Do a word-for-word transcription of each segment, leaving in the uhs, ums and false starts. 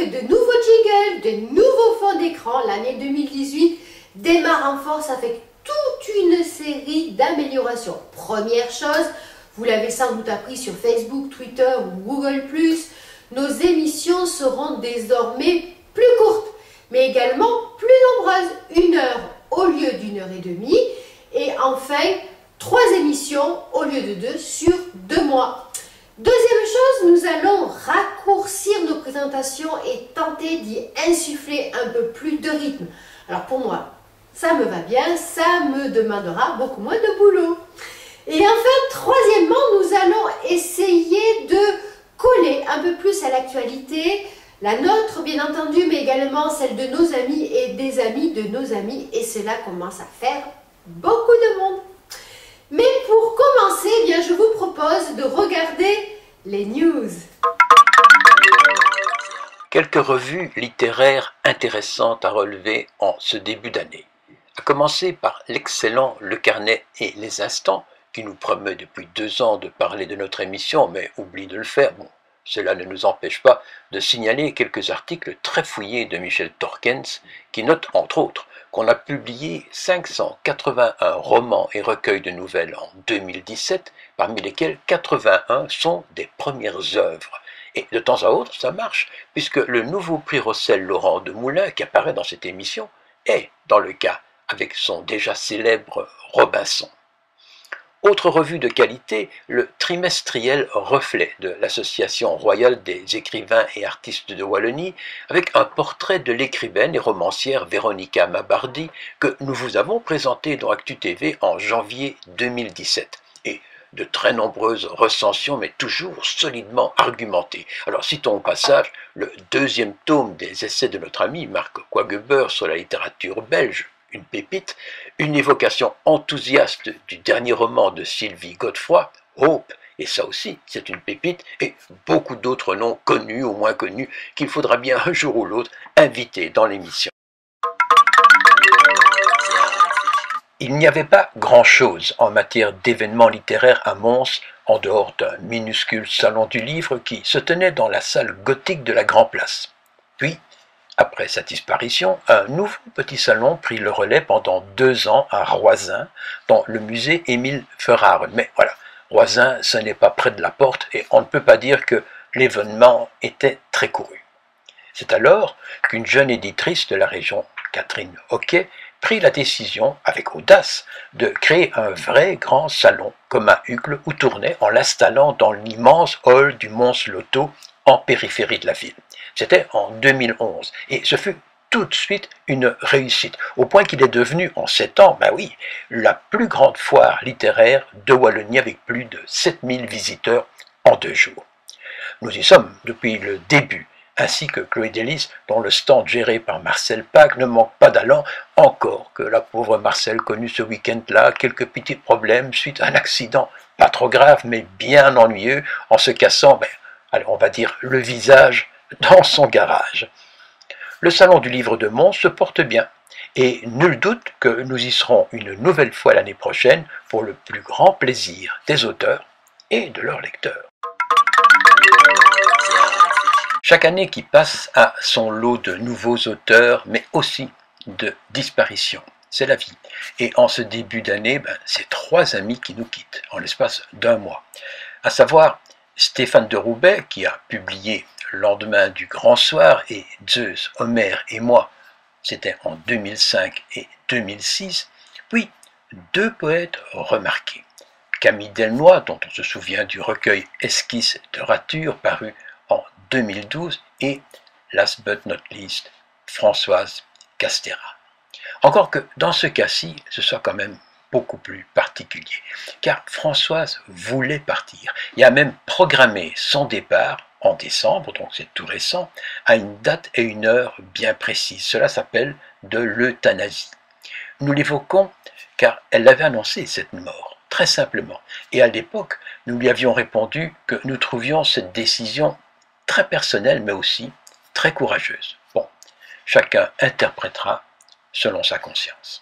de nouveaux jingles, de nouveaux fonds d'écran. L'année deux mille dix-huit démarre en force avec toute une série d'améliorations. Première chose, vous l'avez sans doute appris sur Facebook, Twitter ou Google plus, nos émissions seront désormais plus courtes, mais également plus nombreuses. Une heure au lieu d'une heure et demie. Et enfin, trois émissions au lieu de deux sur deux mois. Deuxième chose, nous allons raccourcir nos présentations et tenter d'y insuffler un peu plus de rythme. Alors pour moi, ça me va bien, ça me demandera beaucoup moins de boulot. Et enfin, troisièmement, nous allons essayer de coller un peu plus à l'actualité, la nôtre bien entendu, mais également celle de nos amis et des amis de nos amis. Et cela commence à faire beaucoup de monde. Mais pour commencer, eh bien, je vous propose de regarder les news. Quelques revues littéraires intéressantes à relever en ce début d'année. À commencer par l'excellent Le Carnet et les Instants, qui nous promet depuis deux ans de parler de notre émission, mais oublie de le faire. Bon, cela ne nous empêche pas de signaler quelques articles très fouillés de Michel Torkens, qui note entre autres qu'on a publié cinq cent quatre-vingt-un romans et recueils de nouvelles en deux mille dix-sept, parmi lesquels quatre-vingt-un sont des premières œuvres. Et de temps à autre, ça marche, puisque le nouveau prix Rossel Laurent de Moulin, qui apparaît dans cette émission, est dans le cas avec son déjà célèbre Robinson. Autre revue de qualité, le trimestriel Reflet de l'Association royale des écrivains et artistes de Wallonie, avec un portrait de l'écrivaine et romancière Véronica Mabardi que nous vous avons présenté dans Actu T V en janvier deux mille dix-sept. Et de très nombreuses recensions, mais toujours solidement argumentées. Alors citons au passage le deuxième tome des essais de notre ami Marc Quageber sur la littérature belge, une pépite, une évocation enthousiaste du dernier roman de Sylvie Godefroy, Hope, et ça aussi c'est une pépite, et beaucoup d'autres noms connus ou moins connus qu'il faudra bien un jour ou l'autre inviter dans l'émission. Il n'y avait pas grand-chose en matière d'événements littéraires à Mons, en dehors d'un minuscule salon du livre qui se tenait dans la salle gothique de la Grand Place. Puis, après sa disparition, un nouveau petit salon prit le relais pendant deux ans à Roisin, dans le musée Émile Ferrare. Mais voilà, Roisin, ce n'est pas près de la porte et on ne peut pas dire que l'événement était très couru. C'est alors qu'une jeune éditrice de la région, Catherine Hoquet, prit la décision, avec audace, de créer un vrai grand salon comme à Uccle où tournait en l'installant dans l'immense hall du Mons Loto en périphérie de la ville. C'était en deux mille onze et ce fut tout de suite une réussite, au point qu'il est devenu en sept ans, ben oui, la plus grande foire littéraire de Wallonie avec plus de sept mille visiteurs en deux jours. Nous y sommes depuis le début, ainsi que Chloé Delis, dont le stand géré par Marcel Pack ne manque pas d'allant, encore que la pauvre Marcel connut ce week-end-là quelques petits problèmes suite à un accident, pas trop grave mais bien ennuyeux, en se cassant, ben, alors on va dire, le visage dans son garage. Le salon du livre de Mons se porte bien, et nul doute que nous y serons une nouvelle fois l'année prochaine pour le plus grand plaisir des auteurs et de leurs lecteurs. Chaque année qui passe a son lot de nouveaux auteurs, mais aussi de disparitions. C'est la vie. Et en ce début d'année, ben, c'est trois amis qui nous quittent en l'espace d'un mois. À savoir Stéphane de Roubaix, qui a publié Le lendemain du grand soir, et Zeus, Homère et moi, c'était en deux mille cinq et deux mille six, puis deux poètes remarqués. Camille Delnoy, dont on se souvient du recueil Esquisses de rature paru en deux mille douze, et, last but not least, Françoise Castéra. Encore que dans ce cas-ci, ce soit quand même beaucoup plus particulier, car Françoise voulait partir, et a même programmé son départ en décembre, donc c'est tout récent, à une date et une heure bien précises. Cela s'appelle de l'euthanasie. Nous l'évoquons car elle avait annoncé cette mort, très simplement, et à l'époque, nous lui avions répondu que nous trouvions cette décision très personnelle, mais aussi très courageuse. Bon, chacun interprétera selon sa conscience.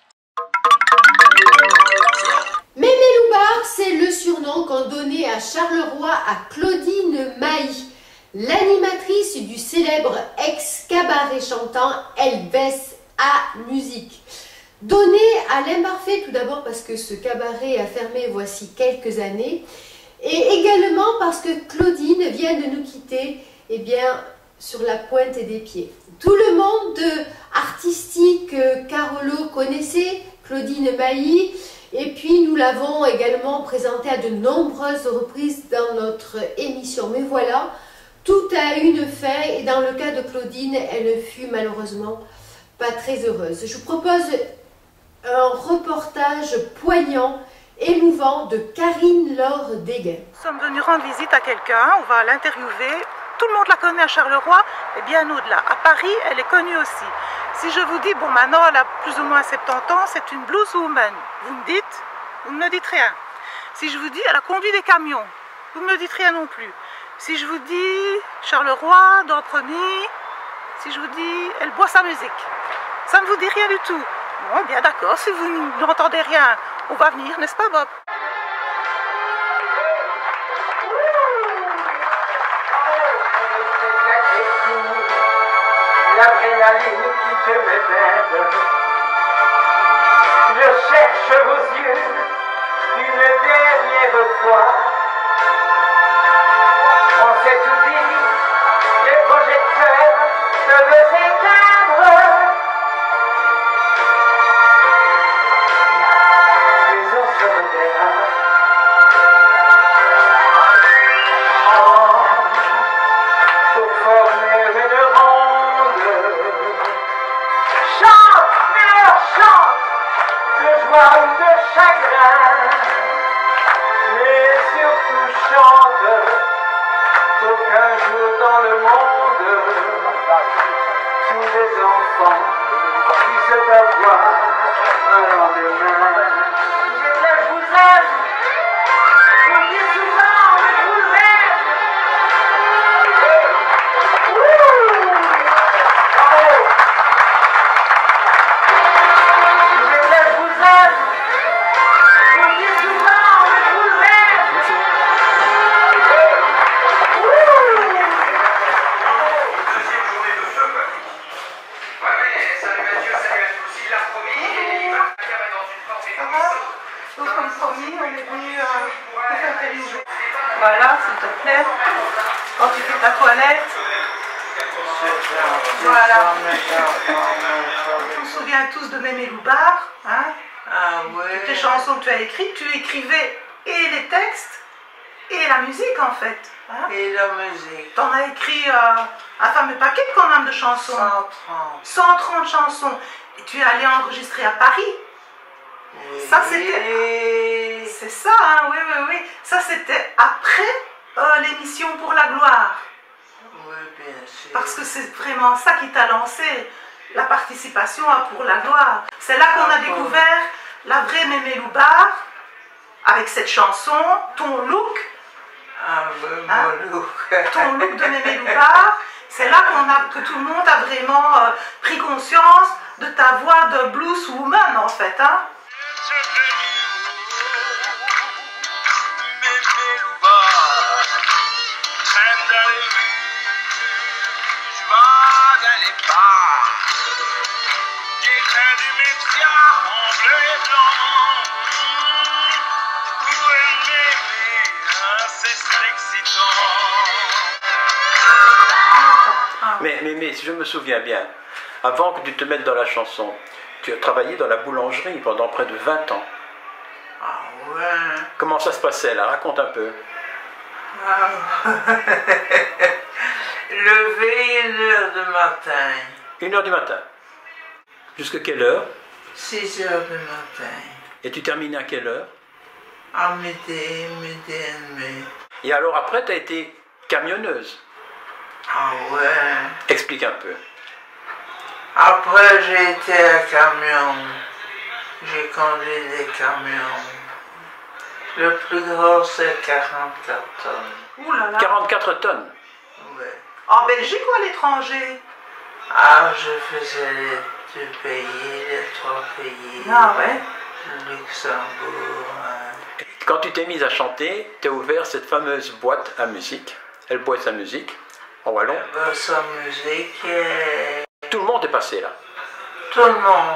Mémé Loubard, c'est le surnom qu'ont donné à Charleroi à Claudine Mailly, l'animatrice du célèbre Ex cabaret chantant Elves à musique. Donné à l'imparfait tout d'abord parce que ce cabaret a fermé voici quelques années et également parce que Claudine vient de nous quitter eh bien, sur la pointe des pieds. Tout le monde artistique Carolo connaissait Claudine Mailly et puis nous l'avons également présentée à de nombreuses reprises dans notre émission. Mais voilà, tout a une fin et dans le cas de Claudine, elle ne fut malheureusement pas très heureuse. Je vous propose un reportage poignant, émouvant de Karine Laure Déguin. Nous sommes venus rendre visite à quelqu'un, on va l'interviewer. Tout le monde la connaît à Charleroi et bien au-delà. À Paris, elle est connue aussi. Si je vous dis, bon maintenant elle a plus ou moins soixante-dix ans, c'est une blues woman. Vous me dites, vous ne me dites rien. Si je vous dis, elle a conduit des camions, vous ne me dites rien non plus. Si je vous dis, Charleroi, d'Amprenny, si je vous dis, elle boit sa musique, ça ne vous dit rien du tout. Bon, bien d'accord, si vous n'entendez rien, on va venir, n'est-ce pas Bob? L'adrénaline qui te m'éveille. Je cherche vos yeux une dernière fois. On s'est tout dit, les projecteurs peuvent s'éteindre. Mais on se reverra. Oh, pour former une ronde. Chante, mais chante, de joie ou de chagrin. Mais surtout chante, qu'aucun jour dans le monde, tous les enfants puissent avoir un lendemain. Je lève, je vous aime, je vous le dis souvent, mais je vous aime. Wouh! Bravo! Je lève, je vous aime, je vous le dis souvent, mais je vous aime. Deuxième journée de feu, quoi. Ouais, mais salut Mathieu, salut à tous. Il l'a promis et il va bien dans une forme épanouissante. Donc comme promis, on est venu euh, vous interviewer. Voilà, s'il te plaît. Quand tu fais ta toilette. Voilà. On se souvient tous de Mémé Loubard, hein? Ah ouais. Toutes les chansons que tu as écrites, tu écrivais et les textes et la musique en fait. Hein? Et la musique. T'en as écrit euh, un fameux paquet quand même de chansons. cent trente. cent trente chansons. Et tu es allé enregistrer à Paris. Oui. Ça c'était... C'est ça, hein, oui, oui, oui. Ça c'était après euh, l'émission Pour la gloire. Oui, bien sûr. Parce que c'est vraiment ça qui t'a lancé, la participation à Pour la gloire. C'est là qu'on a découvert la vraie Mémé Loubard, avec cette chanson, ton look, Ah ouais, hein, mon look. ton look de Mémé Loubard. C'est là qu'on a, que tout le monde a vraiment euh, pris conscience de ta voix de blues woman en fait. Hein. Mais, mais, mais si je me souviens bien, avant que tu te mettes dans la chanson, tu as travaillé dans la boulangerie pendant près de vingt ans. Ah ouais. Comment ça se passait là? Raconte un peu. Ah. Levé une heure du matin. Une heure du matin. Jusqu'à quelle heure? Six heures du matin. Et tu terminais à quelle heure? À midi, midi et demi. Et alors après, tu as été camionneuse. Ah ouais. Explique un peu. Après, j'ai été à camion. J'ai conduit des camions. Le plus gros, c'est quarante-quatre tonnes. Ouh là là. quarante-quatre tonnes. Ouais. En Belgique ou à l'étranger? Ah, je faisais les deux pays, les trois pays. Ah ouais. Luxembourg. hein. Quand tu t'es mise à chanter, tu as ouvert cette fameuse boîte à musique. Elle boit sa musique. En wallon. Ben, sa musique et Tout le monde est passé là. tout le monde.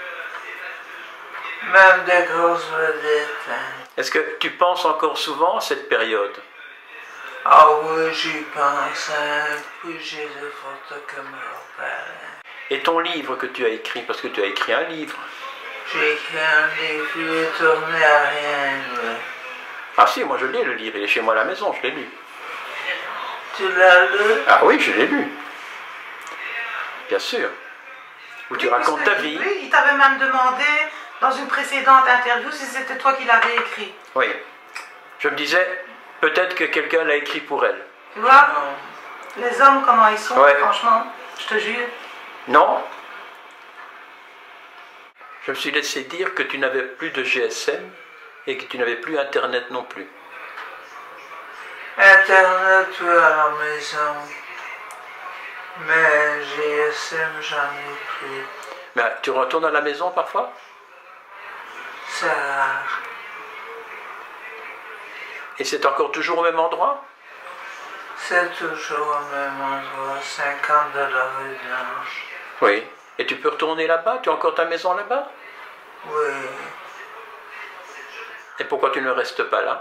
Même des grosses vedettes. Hein. Est-ce que tu penses encore souvent à cette période? Ah oui, j'y pense. Hein. Puis j'ai des photos que me rappellent. Et ton livre que tu as écrit, parce que tu as écrit un livre. J'ai écrit un livre, il est tourné à rien. Ouais. Ah si, moi je l'ai le livre, il est chez moi à la maison, je l'ai lu. Tu l'as lu? Ah oui, je l'ai lu. Bien sûr. Où tu Oui, racontes ta puisque- vie. Oui, il t'avait même demandé dans une précédente interview si c'était toi qui l'avais écrit. Oui. Je me disais, peut-être que quelqu'un l'a écrit pour elle. Tu vois, Non. les hommes, comment ils sont, Ouais. franchement, je te jure. Non. Je me suis laissé dire que tu n'avais plus de G S M et que tu n'avais plus Internet non plus. Internet, oui, à la maison. Mais G S M, j'en ai plus. Mais tu retournes à la maison parfois? C'est rare. Et c'est encore toujours au même endroit? C'est toujours au même endroit, cinquante de la rue Blanche. Oui. Et tu peux retourner là-bas? Tu as encore ta maison là-bas? Oui. Et pourquoi tu ne restes pas là?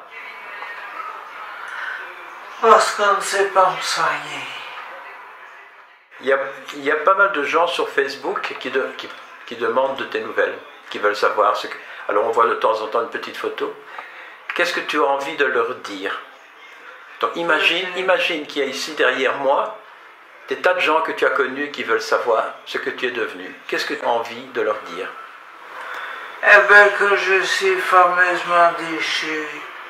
Parce qu'on ne sait pas me soigner. Il y a, il y a pas mal de gens sur Facebook qui, de- qui, qui demandent de tes nouvelles, qui veulent savoir ce que... Alors on voit de temps en temps une petite photo. Qu'est-ce que tu as envie de leur dire? Donc imagine, imagine qu'il y a ici derrière moi des tas de gens que tu as connus qui veulent savoir ce que tu es devenu. Qu'est-ce que tu as envie de leur dire? Eh bien, que je suis fameusement déchu.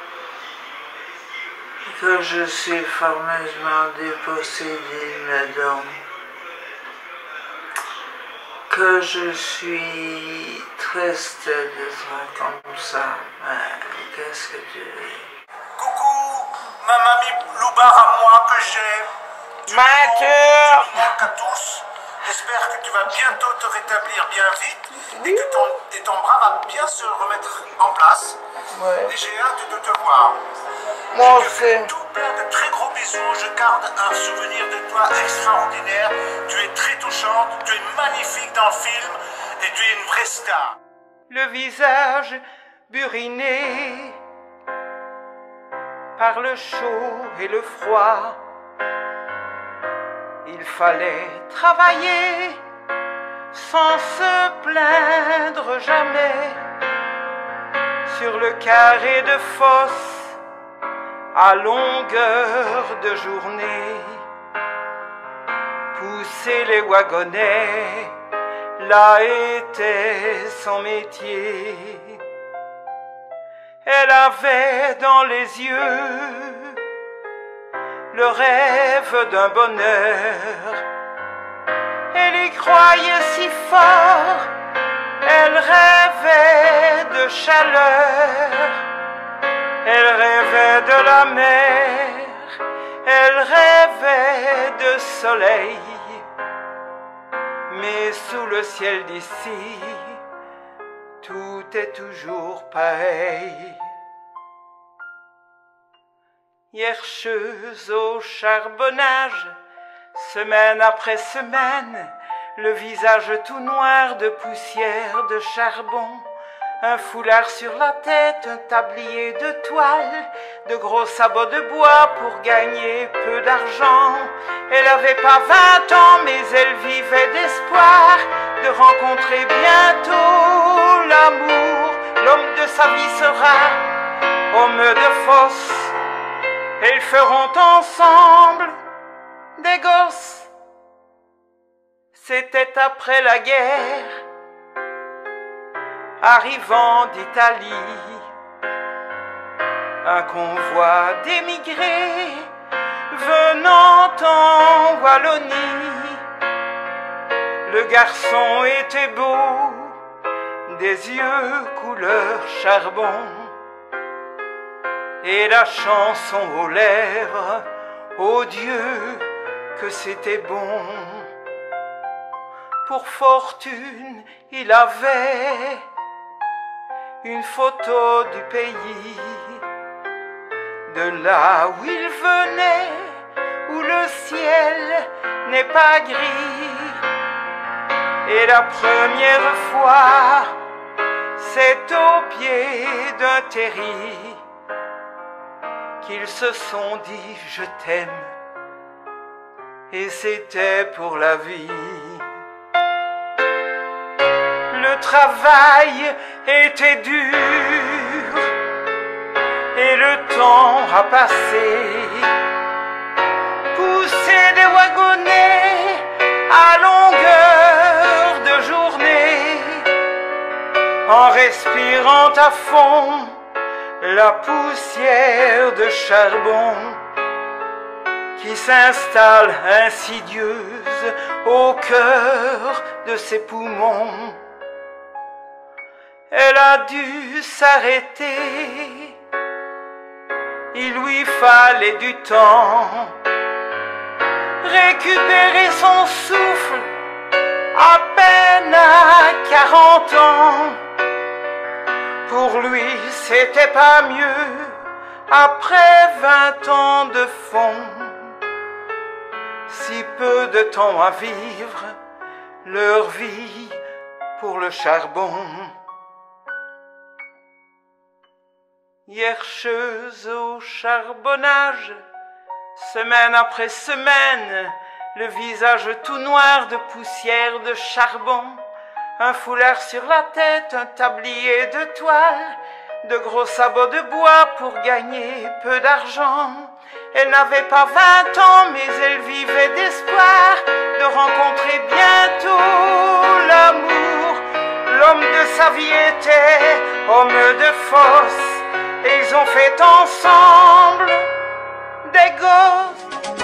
Que je suis fameusement dépossédé de mes dons. Que je suis triste d'être comme ça. Mais qu'est-ce que tu veux? Coucou, ma mamie Loubar à moi que j'ai. Mature! Manque à tous. J'espère que tu vas bientôt te rétablir bien vite et que ton, et ton bras va bien se remettre en place. Ouais. Et j'ai hâte de te voir. Moi Je te aussi. fais tout plein de très gros bisous. Je garde un souvenir de toi extraordinaire. Tu es très touchante, tu es magnifique dans le film et tu es une vraie star. Le visage buriné par le chaud et le froid. Il fallait travailler sans se plaindre jamais sur le carré de fosse à longueur de journée. Pousser les wagonnets, là était son métier. Elle avait dans les yeux le rêve d'un bonheur. Elle y croyait si fort, elle rêvait de chaleur. Elle rêvait de la mer, elle rêvait de soleil. Mais sous le ciel d'ici, tout est toujours pareil. Hiercheuse au charbonnage, semaine après semaine, le visage tout noir de poussière de charbon, un foulard sur la tête, un tablier de toile, de gros sabots de bois pour gagner peu d'argent. Elle avait pas vingt ans, mais elle vivait d'espoir de rencontrer bientôt l'amour. L'homme de sa vie sera homme de fosse. Et ils feront ensemble des gosses. C'était après la guerre, arrivant d'Italie, un convoi d'émigrés venant en Wallonie. Le garçon était beau, des yeux couleur charbon, et la chanson aux lèvres, ô Dieu, que c'était bon. Pour fortune, il avait une photo du pays, de là où il venait, où le ciel n'est pas gris. Et la première fois, c'est au pied d'un terri qu'ils se sont dit je t'aime, et c'était pour la vie. Le travail était dur et le temps a passé. Pousser des wagonnets à longueur de journée, en respirant à fond la poussière de charbon qui s'installe insidieuse au cœur de ses poumons. Elle a dû s'arrêter, il lui fallait du temps, récupérer son souffle à peine à quarante ans. Pour lui, c'était pas mieux après vingt ans de fond. Si peu de temps à vivre, leur vie pour le charbon. Hiercheuse au charbonnage, semaine après semaine, le visage tout noir de poussière de charbon, un foulard sur la tête, un tablier de toile, de gros sabots de bois pour gagner peu d'argent. Elle n'avait pas vingt ans, mais elle vivait d'espoir de rencontrer bientôt l'amour. L'homme de sa vie était homme de force, et ils ont fait ensemble des gosses.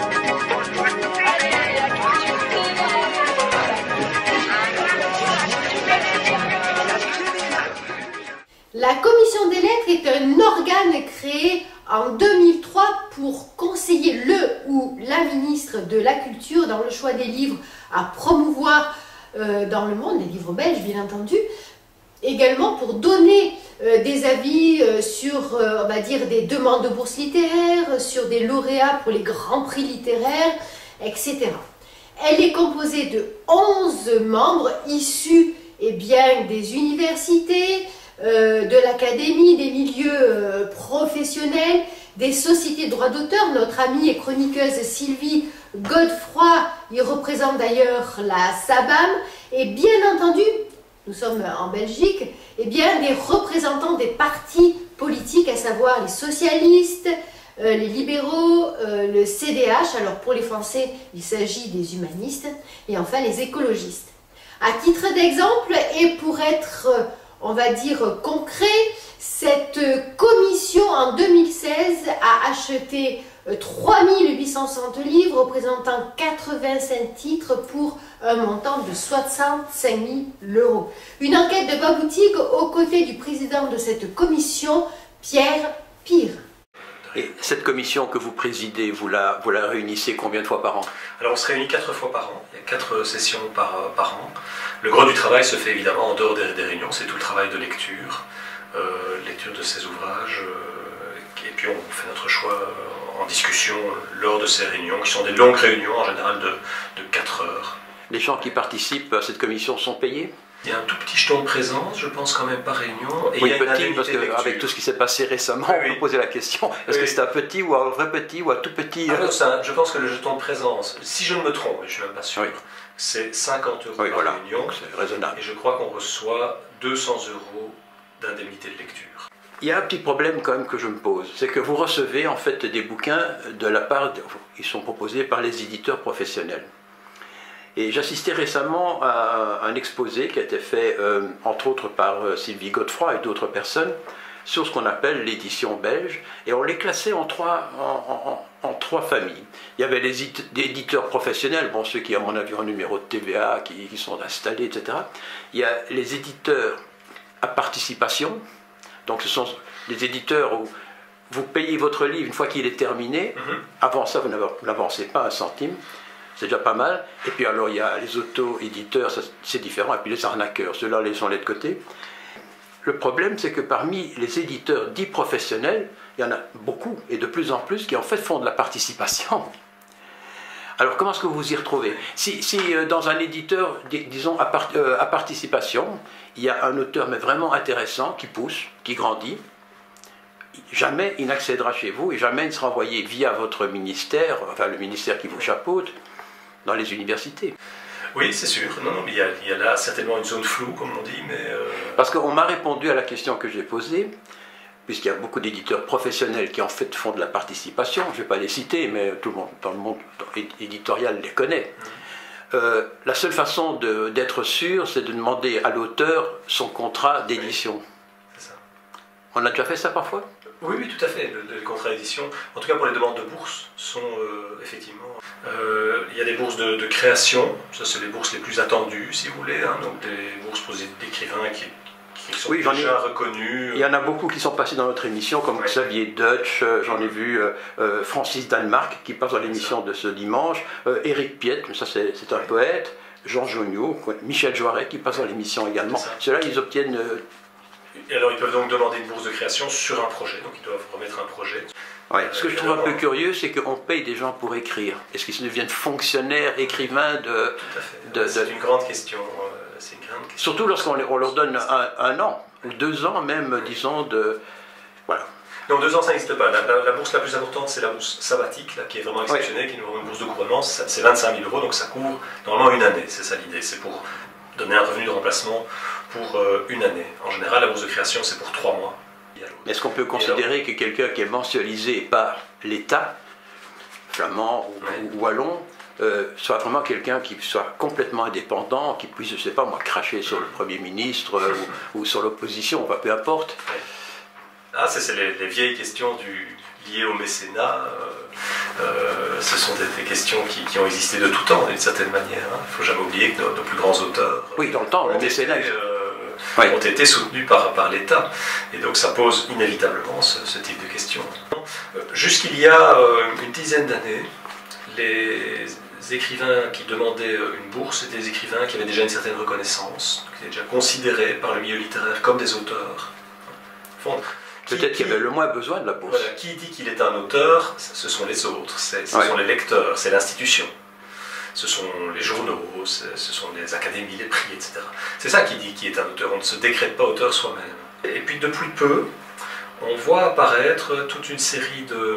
La Commission des lettres est un organe créé en deux mille trois pour conseiller le ou la ministre de la Culture dans le choix des livres à promouvoir euh, dans le monde, les livres belges bien entendu, également pour donner euh, des avis euh, sur, euh, on va dire, des demandes de bourses littéraires, sur des lauréats pour les grands prix littéraires, et cetera. Elle est composée de onze membres issus eh bien, des universités, euh, de l'académie, des milieux euh, professionnels, des sociétés de droits d'auteur. Notre amie et chroniqueuse Sylvie Godefroy y représente d'ailleurs la SABAM, et bien entendu, nous sommes en Belgique, eh bien, des représentants des partis politiques, à savoir les socialistes, euh, les libéraux, euh, le C D H, alors pour les Français, il s'agit des humanistes, et enfin les écologistes. À titre d'exemple, et pour être, euh, on va dire, concret, cette commission en deux mille seize a acheté trois mille huit cent soixante livres représentant quatre-vingt-cinq titres pour un montant de soixante-cinq mille euros. Une enquête de Baboutique aux côtés du président de cette commission, Pierre Pire. Et cette commission que vous présidez, vous la, vous la réunissez combien de fois par an? Alors on se réunit quatre fois par an, il y a quatre sessions par, par an. Le gros du travail se fait évidemment en dehors des, des réunions, c'est tout le travail de lecture, euh, lecture de ces ouvrages, euh, et puis on fait notre choix euh, en discussion lors de ces réunions, qui sont des longues réunions en général de, de quatre heures. Les gens qui participent à cette commission sont payés? Il y a un tout petit jeton de présence, je pense quand même par réunion. Et oui, il y a une petit, parce qu'avec tout ce qui s'est passé récemment, oui, oui. On peut poser la question, est-ce oui. que c'est un petit ou un vrai petit ou un tout petit? Ah non, ça, je pense que le jeton de présence, si je ne me trompe, je ne suis même pas sûr, oui. c'est cinquante euros oui, par voilà. réunion. C'est raisonnable. Et je crois qu'on reçoit deux cents euros d'indemnité de lecture. Il y a un petit problème quand même que je me pose, c'est que vous recevez en fait des bouquins de la part, de, ils sont proposés par les éditeurs professionnels. Et j'assistais récemment à un exposé qui a été fait, euh, entre autres, par euh, Sylvie Godefroy et d'autres personnes, sur ce qu'on appelle l'édition belge, et on les classait en trois, en, en, en trois familles. Il y avait les éditeurs professionnels, bon, ceux qui, à mon avis, ont un numéro de T V A, qui, qui sont installés, et cetera. Il y a les éditeurs à participation, donc ce sont les éditeurs où vous payez votre livre une fois qu'il est terminé, mm-hmm. Avant ça, vous n'avancez pas un centime. C'est déjà pas mal. Et puis alors il y a les auto-éditeurs, c'est différent, et puis les arnaqueurs, ceux-là les sont de côté. Le problème, c'est que parmi les éditeurs dits professionnels, il y en a beaucoup, et de plus en plus, qui en fait font de la participation. Alors comment est-ce que vous vous y retrouvez? Si, si euh, dans un éditeur, dis, disons à, part, euh, à participation, il y a un auteur mais vraiment intéressant qui pousse, qui grandit, jamais il n'accédera chez vous et jamais il ne sera envoyé via votre ministère, enfin le ministère qui vous chapeaute, dans les universités. Oui, c'est sûr. Non, non, mais il y, a, il y a là certainement une zone floue, comme on dit, mais... Euh... Parce qu'on m'a répondu à la question que j'ai posée, puisqu'il y a beaucoup d'éditeurs professionnels qui en fait font de la participation, je ne vais pas les citer, mais tout le monde dans le monde éditorial les connaît. Mmh. Euh, la seule façon d'être sûr, c'est de demander à l'auteur son contrat d'édition. Oui, c'est ça. On a déjà fait ça parfois? Oui, oui, tout à fait. Le, le contrat d'édition, en tout cas pour les demandes de bourse, sont euh, effectivement... Euh, il y a des bourses de, de création, ça c'est les bourses les plus attendues, si vous voulez, hein, donc des bourses pour des écrivains qui, qui sont oui, déjà ai, reconnus. Il y en a beaucoup qui sont passés dans notre émission, comme ouais. Xavier Deutsch, euh, j'en ai vu euh, euh, Francis Danemark, qui passe dans l'émission de ce dimanche, euh, Éric Piet, ça c'est un ouais. poète, Jean Joniot, Michel Joiret, qui passe dans l'émission également. Ceux-là, ils obtiennent... Euh, Et alors ils peuvent donc demander une bourse de création sur un projet, donc ils doivent remettre un projet. Ouais, ce que je trouve un peu curieux, c'est qu'on paye des gens pour écrire. Est-ce qu'ils deviennent fonctionnaires, écrivains de... Tout à fait. C'est de... une grande question. Euh, une grande question. Surtout lorsqu'on on leur donne un, un an, ou deux ans même, disons, de... Voilà. Non, deux ans, ça n'existe pas. La, la, la bourse la plus importante, c'est la bourse sabbatique, là, qui est vraiment exceptionnelle, ouais. qui nous rend une bourse de couronnement. C'est vingt-cinq mille euros, donc ça couvre normalement une année. C'est ça l'idée. C'est pour donner un revenu de remplacement pour euh, une année. En général, la bourse de création, c'est pour trois mois. Est-ce qu'on peut considérer alors, que quelqu'un qui est mensualisé par l'État, flamand ou, ouais. ou wallon, euh, soit vraiment quelqu'un qui soit complètement indépendant, qui puisse, je ne sais pas moi, cracher sur le Premier ministre euh, ou, ou sur l'opposition, enfin, peu importe. Ouais. Ah, c'est les, les vieilles questions du, liées au mécénat. Euh, euh, ce sont des, des questions qui, qui ont existé de tout temps, d'une certaine manière. Hein. Il ne faut jamais oublier que nos, nos plus grands auteurs... Oui, dans le temps, le mécénat... Oui. ont été soutenus par, par l'État. Et donc ça pose inévitablement ce, ce type de questions. Jusqu'il y a euh, une dizaine d'années, les écrivains qui demandaient une bourse étaient des écrivains qui avaient déjà une certaine reconnaissance, qui étaient déjà considérés par le milieu littéraire comme des auteurs. Peut-être qu'il y avait le moins besoin de la bourse. Voilà, qui dit qu'il est un auteur, ce sont les autres, ce ouais. sont les lecteurs, c'est l'institution. Ce sont les journaux, ce sont les académies, les prix, et cetera. C'est ça qui dit qui est un auteur. On ne se décrète pas auteur soi-même. Et puis depuis peu, on voit apparaître toute une série de,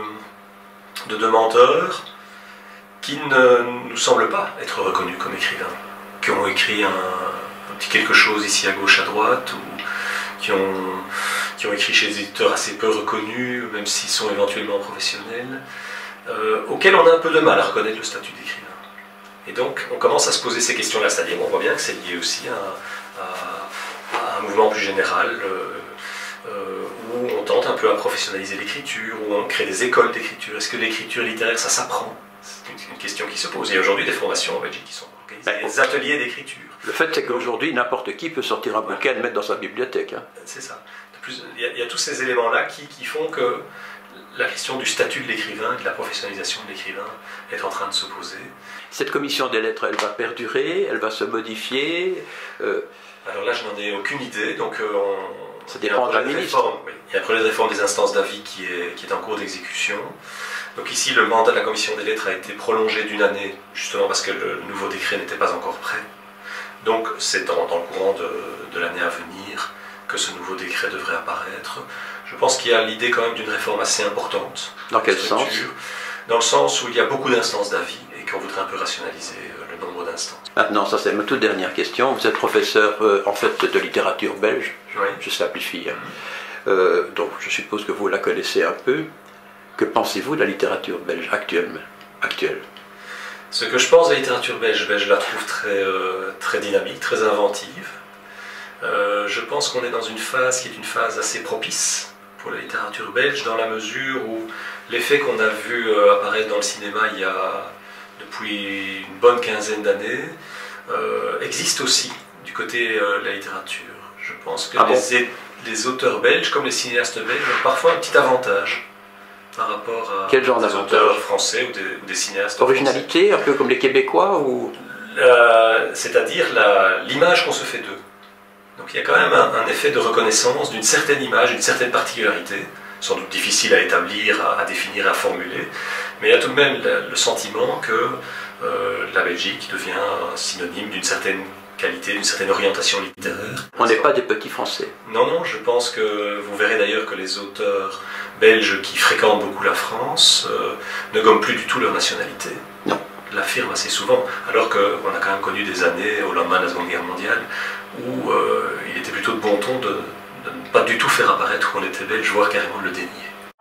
de demandeurs qui ne nous semblent pas être reconnus comme écrivains, qui ont écrit un, un petit quelque chose ici à gauche, à droite, ou qui ont, qui ont écrit chez des éditeurs assez peu reconnus, même s'ils sont éventuellement professionnels, euh, auxquels on a un peu de mal à reconnaître le statut d'écrivain. Et donc, on commence à se poser ces questions-là, c'est-à-dire on voit bien que c'est lié aussi à, à, à un mouvement plus général euh, euh, où on tente un peu à professionnaliser l'écriture, où on crée des écoles d'écriture. Est-ce que l'écriture littéraire, ça s'apprend? C'est une, une question qui se pose. Il y a aujourd'hui des formations en Belgique qui sont organisées, des ateliers d'écriture. Le fait, c'est qu'aujourd'hui, n'importe qui peut sortir un bouquin et le mettre dans sa bibliothèque. Hein. C'est ça. Plus, il, y a, il y a tous ces éléments-là qui, qui font que la question du statut de l'écrivain, de la professionnalisation de l'écrivain est en train de se poser. Cette commission des lettres, elle va perdurer, elle va se modifier euh... Alors là, je n'en ai aucune idée, donc euh, on... ça dépend de la ministre. Oui. Il y a un projet de réforme des instances d'avis qui est, qui est en cours d'exécution. Donc ici, le mandat de la commission des lettres a été prolongé d'une année, justement parce que le nouveau décret n'était pas encore prêt. Donc c'est dans, dans le courant de, de l'année à venir que ce nouveau décret devrait apparaître. Je pense qu'il y a l'idée quand même d'une réforme assez importante. Dans quel sens? Dans le sens où il y a beaucoup d'instances d'avis et qu'on voudrait un peu rationaliser le nombre d'instances. Maintenant, ça c'est ma toute dernière question. Vous êtes professeur euh, en fait de littérature belge, oui. Je simplifie. Hein. Mmh. Euh, donc je suppose que vous la connaissez un peu. Que pensez-vous de la littérature belge actuelle, actuelle? Ce que je pense de la littérature belge, ben, je la trouve très, euh, très dynamique, très inventive. Euh, je pense qu'on est dans une phase qui est une phase assez propice pour la littérature belge, dans la mesure où l'effet qu'on a vu euh, apparaître dans le cinéma il y a depuis une bonne quinzaine d'années euh, existe aussi du côté euh, de la littérature. Je pense que ah les, bon les auteurs belges, comme les cinéastes belges, ont parfois un petit avantage par rapport à Quel genre des auteurs français ou des, ou des cinéastes Originalité, français. Un peu comme les Québécois ou... euh, C'est-à-dire l'image qu'on se fait d'eux. Donc il y a quand même un, un effet de reconnaissance d'une certaine image, d'une certaine particularité, sans doute difficile à établir, à, à définir, à formuler, mais il y a tout de même le, le sentiment que euh, la Belgique devient synonyme d'une certaine qualité, d'une certaine orientation littéraire. On n'est pas des petits Français. Non, non, je pense que vous verrez d'ailleurs que les auteurs belges qui fréquentent beaucoup la France euh, ne gomment plus du tout leur nationalité. Non. L'affirment assez souvent, alors qu'on a quand même connu des années au lendemain de la Seconde Guerre mondiale où euh, il était plutôt de bon ton de, de ne pas du tout faire apparaître qu'on était belge, voire carrément de le dénier.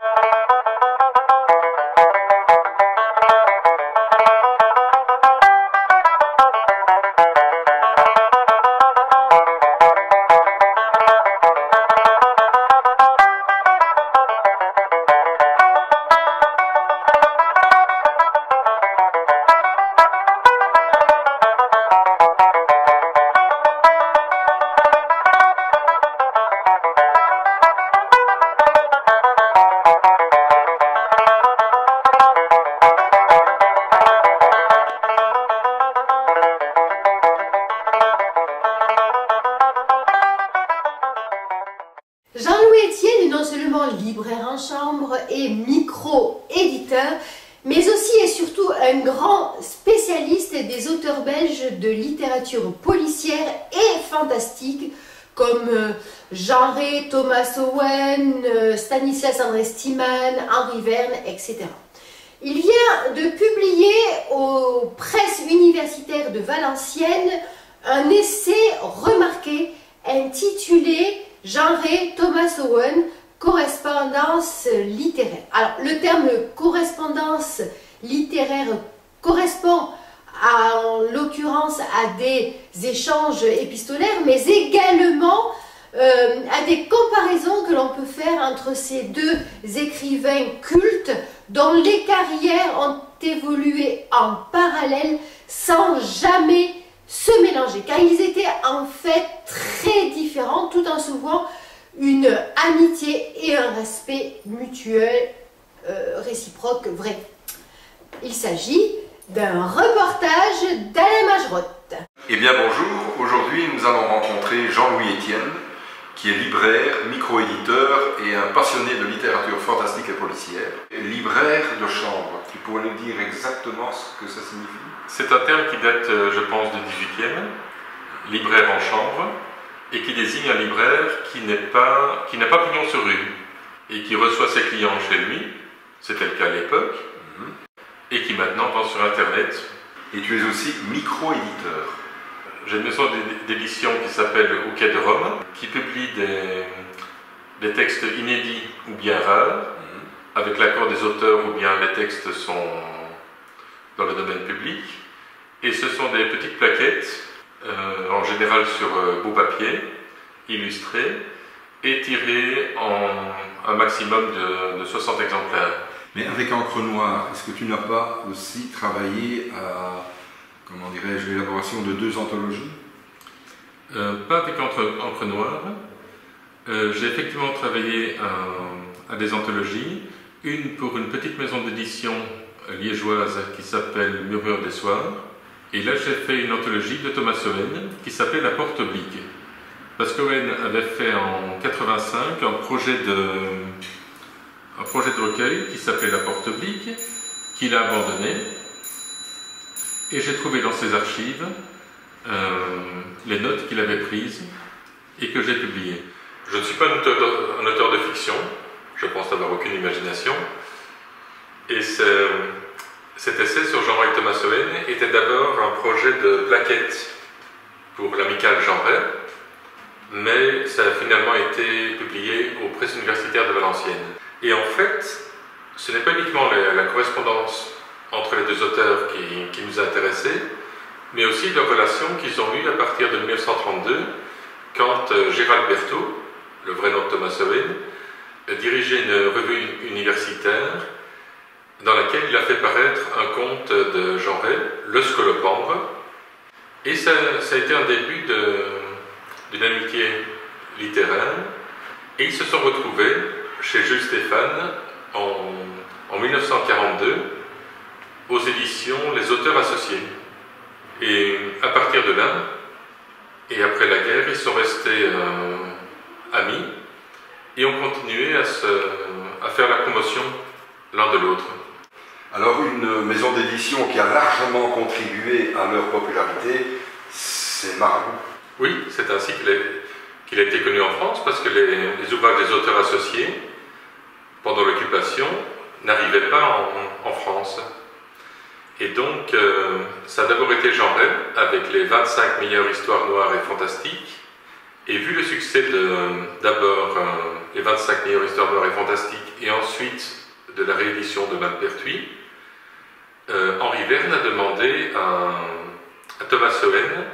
Jean-Louis Etienne est non seulement libraire en chambre et micro-éditeur, mais aussi et surtout un grand spécialiste des auteurs belges de littérature policière et fantastique, comme euh, Jean Rey, Thomas Owen, euh, Stanislas André Stiemann, Henri Verne, et cetera. Il vient de publier aux presses universitaires de Valenciennes un essai remarqué intitulé Jean Rey, Thomas Owen, correspondance littéraire. Alors, le terme correspondance littéraire correspond à, en l'occurrence à des échanges épistolaires, mais également euh, à des comparaisons que l'on peut faire entre ces deux écrivains cultes dont les carrières ont évolué en parallèle sans jamais se mélanger, car ils étaient en fait très différents tout en se vouant une amitié et un respect mutuel euh, réciproque vrai. Il s'agit d'un reportage d'Alain Magerotte. Eh bien bonjour, aujourd'hui nous allons rencontrer Jean-Louis Etienne, qui est libraire, micro-éditeur et un passionné de littérature fantastique et policière. Libraire de chambre, tu pourrais nous dire exactement ce que ça signifie? C'est un terme qui date, je pense, du dix-huitième, libraire en chambre, et qui désigne un libraire qui n'est pas, qui n'a pas pignon sur rue, et qui reçoit ses clients chez lui, c'était le cas à l'époque, mm-hmm. et qui maintenant vend sur Internet. Et tu es aussi micro-éditeur. J'ai une maison d'édition qui s'appelle Au Quai de Rome, qui publie des, des textes inédits ou bien rares, mmh. avec l'accord des auteurs ou bien les textes sont dans le domaine public. Et ce sont des petites plaquettes, euh, en général sur euh, beau papier, illustrées, et tirées en un maximum de, de soixante exemplaires. Mais avec encre noire, est-ce que tu n'as pas aussi travaillé à... comment dirais-je, l'élaboration de deux anthologies? euh, Pas avec encre, encre noire. Euh, J'ai effectivement travaillé à, à des anthologies. Une pour une petite maison d'édition liégeoise qui s'appelle Murmure des Soirs. Et là, j'ai fait une anthologie de Thomas Owen qui s'appelait La Porte Oblique. Parce qu'Owen avait fait en quatre-vingt-cinq un projet de, un projet de recueil qui s'appelait La Porte Oblique, qu'il a abandonné. Et j'ai trouvé dans ses archives euh, les notes qu'il avait prises et que j'ai publiées. Je ne suis pas un auteur, de, un auteur de fiction, je pense n'avoir aucune imagination. Et cet essai sur Jean Rey Thomas Owen était d'abord un projet de plaquette pour l'amicale Jean Rey, mais ça a finalement été publié aux presses universitaires de Valenciennes. Et en fait, ce n'est pas uniquement la, la correspondance entre les deux auteurs qui, qui nous a intéressés, mais aussi leur relation qu'ils ont eue à partir de mille neuf cent trente-deux, quand euh, Gérald Berthaud, le vrai nom de Thomas Owen, dirigeait une revue universitaire dans laquelle il a fait paraître un conte de Jean Rey, Le Scolopendre, et ça, ça a été un début d'une amitié littéraire, et ils se sont retrouvés chez Jules Stéphane en, en mille neuf cent quarante-deux, aux éditions Les Auteurs Associés. Et à partir de là, et après la guerre, ils sont restés euh, amis et ont continué à, se, à faire la promotion l'un de l'autre. Alors une maison d'édition qui a largement contribué à leur popularité, c'est Marabout. Oui, c'est ainsi qu'il a, qu'il a été connu en France, parce que les, les ouvrages des auteurs associés, pendant l'occupation, n'arrivaient pas en, en France. Et donc, euh, ça a d'abord été Jean Ray, avec les vingt-cinq meilleures histoires noires et fantastiques. Et vu le succès de d'abord euh, les vingt-cinq meilleures histoires noires et fantastiques, et ensuite de la réédition de Malpertuis, euh, Henri Verne a demandé à, à Thomas Sohen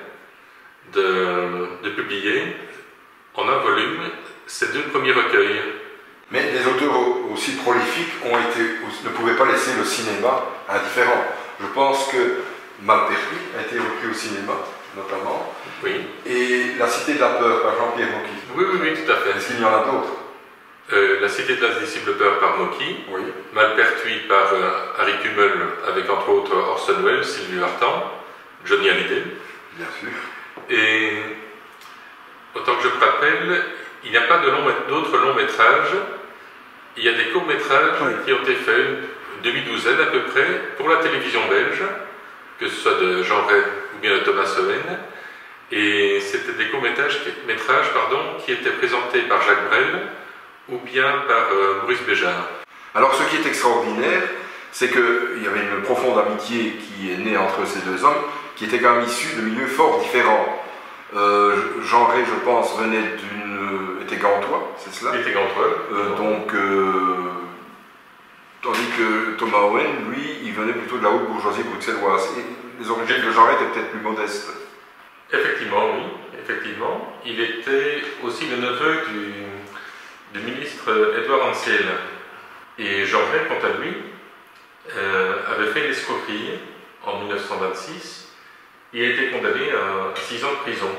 de, de publier en un volume ces deux premiers recueils. Mais des auteurs aussi prolifiques ont été, ne pouvaient pas laisser le cinéma indifférent. Je pense que Malpertuis a été repris au cinéma, notamment. Oui. Et La Cité de la Peur par Jean-Pierre Mocky. Oui, oui, oui, tout à fait. Est-ce qu'il y en a d'autres? euh, La Cité de l'Indicible Peur par Mocky. Oui. Malpertuis par euh, Harry Kummel, avec entre autres Orson Welles, Sylvie Vartan, Johnny Hallyday. Bien sûr. Et autant que je me rappelle, il n'y a pas de long, d'autres longs métrages. Il y a des courts métrages oui. qui ont été faits, une demi-douzaine à peu près, pour la télévision belge, que ce soit de Jean Ray ou bien de Thomas Sohen. Et c'était des courts métrages, métrages pardon, qui étaient présentés par Jacques Brel ou bien par euh, Maurice Béjart. Alors ce qui est extraordinaire, c'est qu'il y avait une profonde amitié qui est née entre ces deux hommes, qui étaient quand même issus de milieux fort différents. Euh, Jean Ray, je pense, venait d'une... était gantois, c'est cela? Il était gantois. Euh, donc, euh, tandis que Thomas Owen, lui, il venait plutôt de la haute bourgeoisie bruxelloise. Et les origines de Jean Ray étaient peut-être plus modestes. Effectivement, oui, effectivement. Il était aussi le neveu du, du ministre Édouard Ansel. Et Jean Ray, quant à lui, euh, avait fait l'escroquerie en mille neuf cent vingt-six. Il a été condamné à six ans de prison.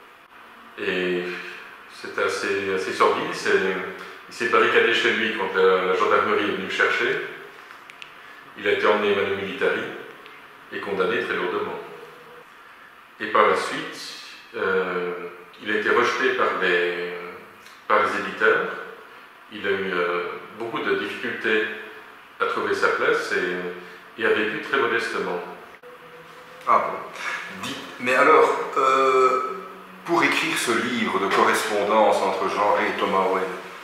Et c'était assez, assez sordide. Il s'est barricadé chez lui quand la, la gendarmerie est venue le chercher. Il a été emmené manu militari et condamné très lourdement. Et par la suite, euh, il a été rejeté par les, par les éditeurs. Il a eu euh, beaucoup de difficultés à trouver sa place et, et a vécu très modestement. Ah bon. Dit, mais alors, euh, pour écrire ce livre de correspondance entre Jean Ray et Thomas Owen,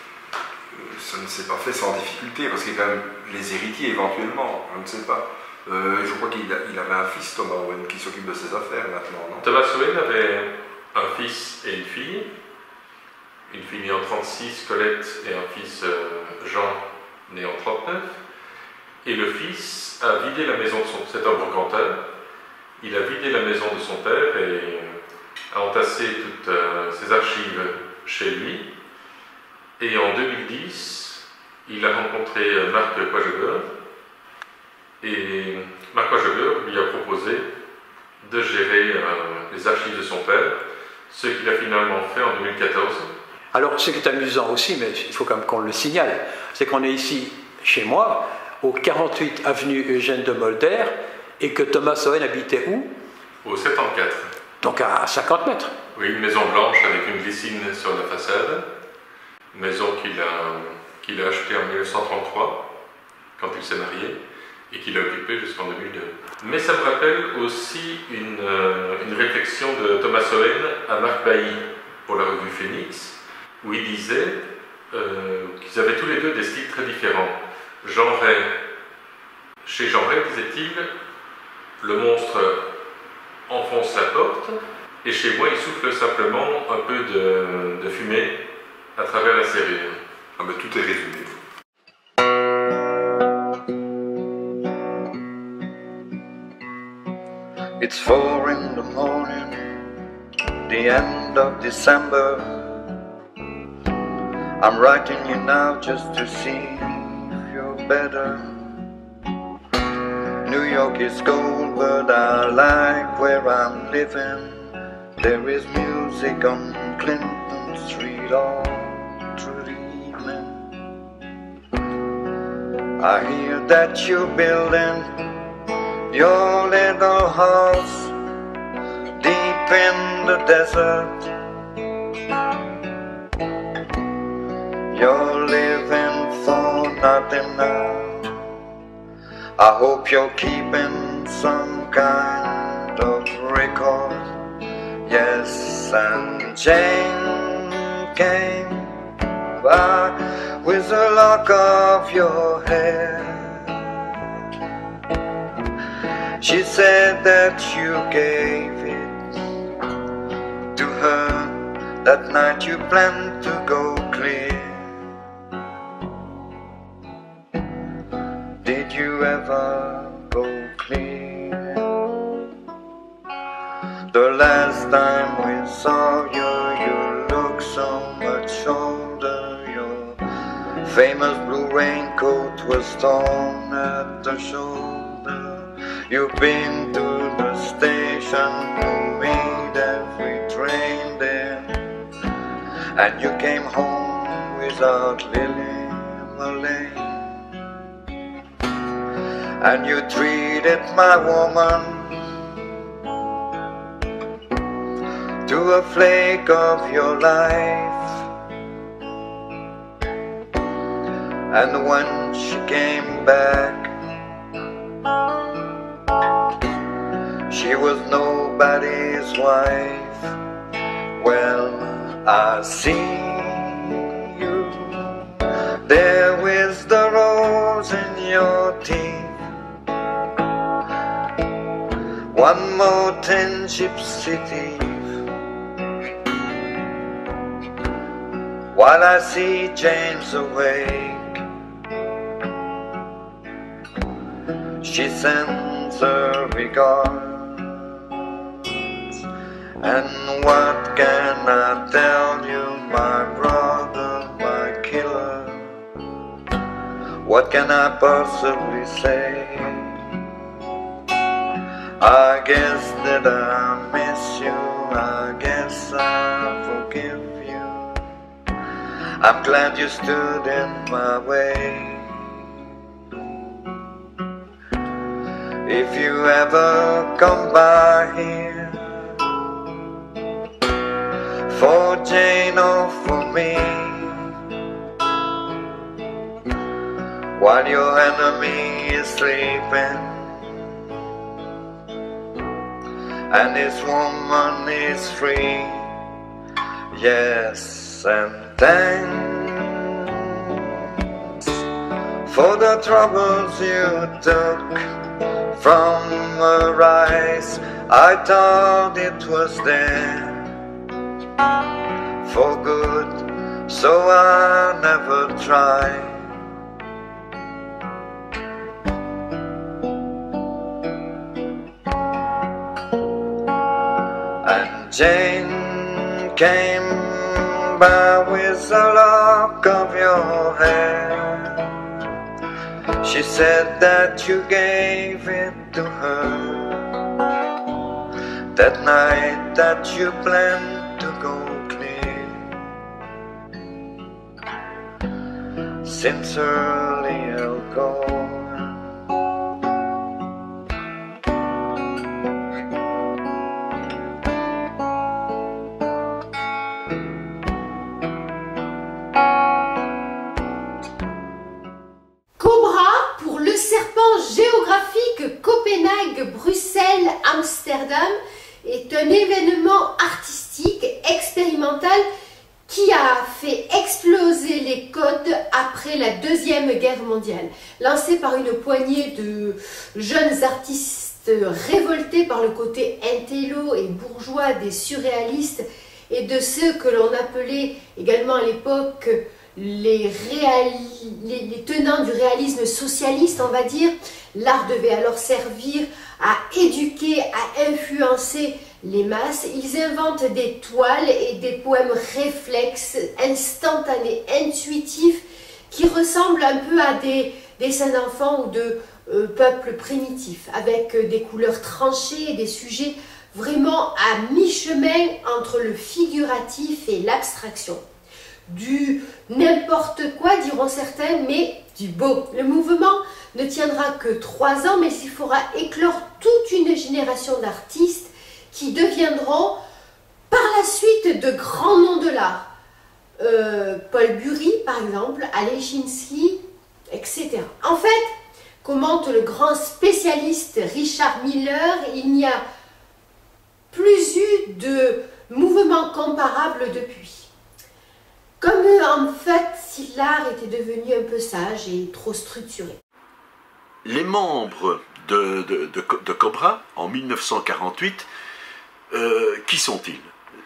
ça ne s'est pas fait sans difficulté, parce qu'il y a quand même les héritiers éventuellement, je ne sais pas. Euh, je crois qu'il il avait un fils, Thomas Owen, qui s'occupe de ses affaires maintenant, non? Thomas Owen avait un fils et une fille. Une fille née en trente-six, Colette, et un fils, euh, Jean, né en trente-neuf. Et le fils a vidé la maison de son... C'est un brocanteur. Il a vidé la maison de son père et a entassé toutes euh, ses archives chez lui. Et en deux mille dix, il a rencontré Marc Coisegor. Et Marc Coisegor lui a proposé de gérer euh, les archives de son père, ce qu'il a finalement fait en deux mille quatorze. Alors, ce qui est amusant aussi, mais il faut quand même qu'on le signale, c'est qu'on est ici, chez moi, au quarante-huit avenue Eugène de Molder, et que Thomas Owen habitait où? Au soixante-quatre. Donc à cinquante mètres. Oui, une maison blanche avec une glycine sur la façade. Une maison qu'il a, qu'il a achetée en mille neuf cent trente-trois, quand il s'est marié, et qu'il a occupée jusqu'en deux mille deux. Mais ça me rappelle aussi une, euh, une réflexion de Thomas Owen à Marc Bailly pour la revue Phoenix, où il disait euh, qu'ils avaient tous les deux des styles très différents. Jean Ray, chez Jean Ray, disait-il, le monstre enfonce la porte, et chez moi, il souffle simplement un peu de, de fumée à travers la serrure. Ah ben tout est résumé. It's four in the morning, the end of December. I'm writing you now just to see if you're better. New York is cold, but I like where I'm living. There is music on Clinton Street all through the evening. I hear that you're building your little house deep in the desert. You're living for nothing now. I hope you're keeping some kind of record. Yes, and Jane came by with a lock of your hair. She said that you gave it to her that night you planned to go clear. Did you ever go clear? The last time we saw you, you looked so much older. Your famous blue raincoat was torn at the shoulder. You've been to the station to meet every train there, and you came home without Lily Marlene. And you treated my woman to a flake of your life. And when she came back, she was nobody's wife. Well, I see you there with the rose in your teeth. One more ten gypsy thief, while I see James awake. She sends her regards, and what can I tell you, my brother, my killer? What can I possibly say? I guess that I miss you, I guess I forgive you. I'm glad you stood in my way. If you ever come by here, for Jane or for me, while your enemy is sleeping and this woman is free, yes, and thanks for the troubles you took from her eyes. I thought it was there for good, so I never tried. And Jane came by with a lock of your hair. She said that you gave it to her that night that you planned to go clear. Sincerely I'll go. Copenhague, Bruxelles, Amsterdam est un événement artistique expérimental qui a fait exploser les codes après la Deuxième Guerre mondiale. Lancé par une poignée de jeunes artistes révoltés par le côté intello et bourgeois des surréalistes et de ceux que l'on appelait également à l'époque les, les, les tenants du réalisme socialiste, on va dire. L'art devait alors servir à éduquer, à influencer les masses. Ils inventent des toiles et des poèmes réflexes, instantanés, intuitifs, qui ressemblent un peu à des dessins d'enfants ou de euh, peuples primitifs, avec euh, des couleurs tranchées et des sujets vraiment à mi-chemin entre le figuratif et l'abstraction. Du n'importe quoi, diront certains, mais du beau. Le mouvement ne tiendra que trois ans, mais il faudra éclore toute une génération d'artistes qui deviendront par la suite de grands noms de l'art. Euh, Paul Bury, par exemple, Alechinsky, et cetera. En fait, commente le grand spécialiste Richard Miller, il n'y a plus eu de mouvement comparable depuis. Comme en fait si l'art était devenu un peu sage et trop structuré. Les membres de, de, de, de Cobra, en mille neuf cent quarante-huit, euh, qui sont-ils?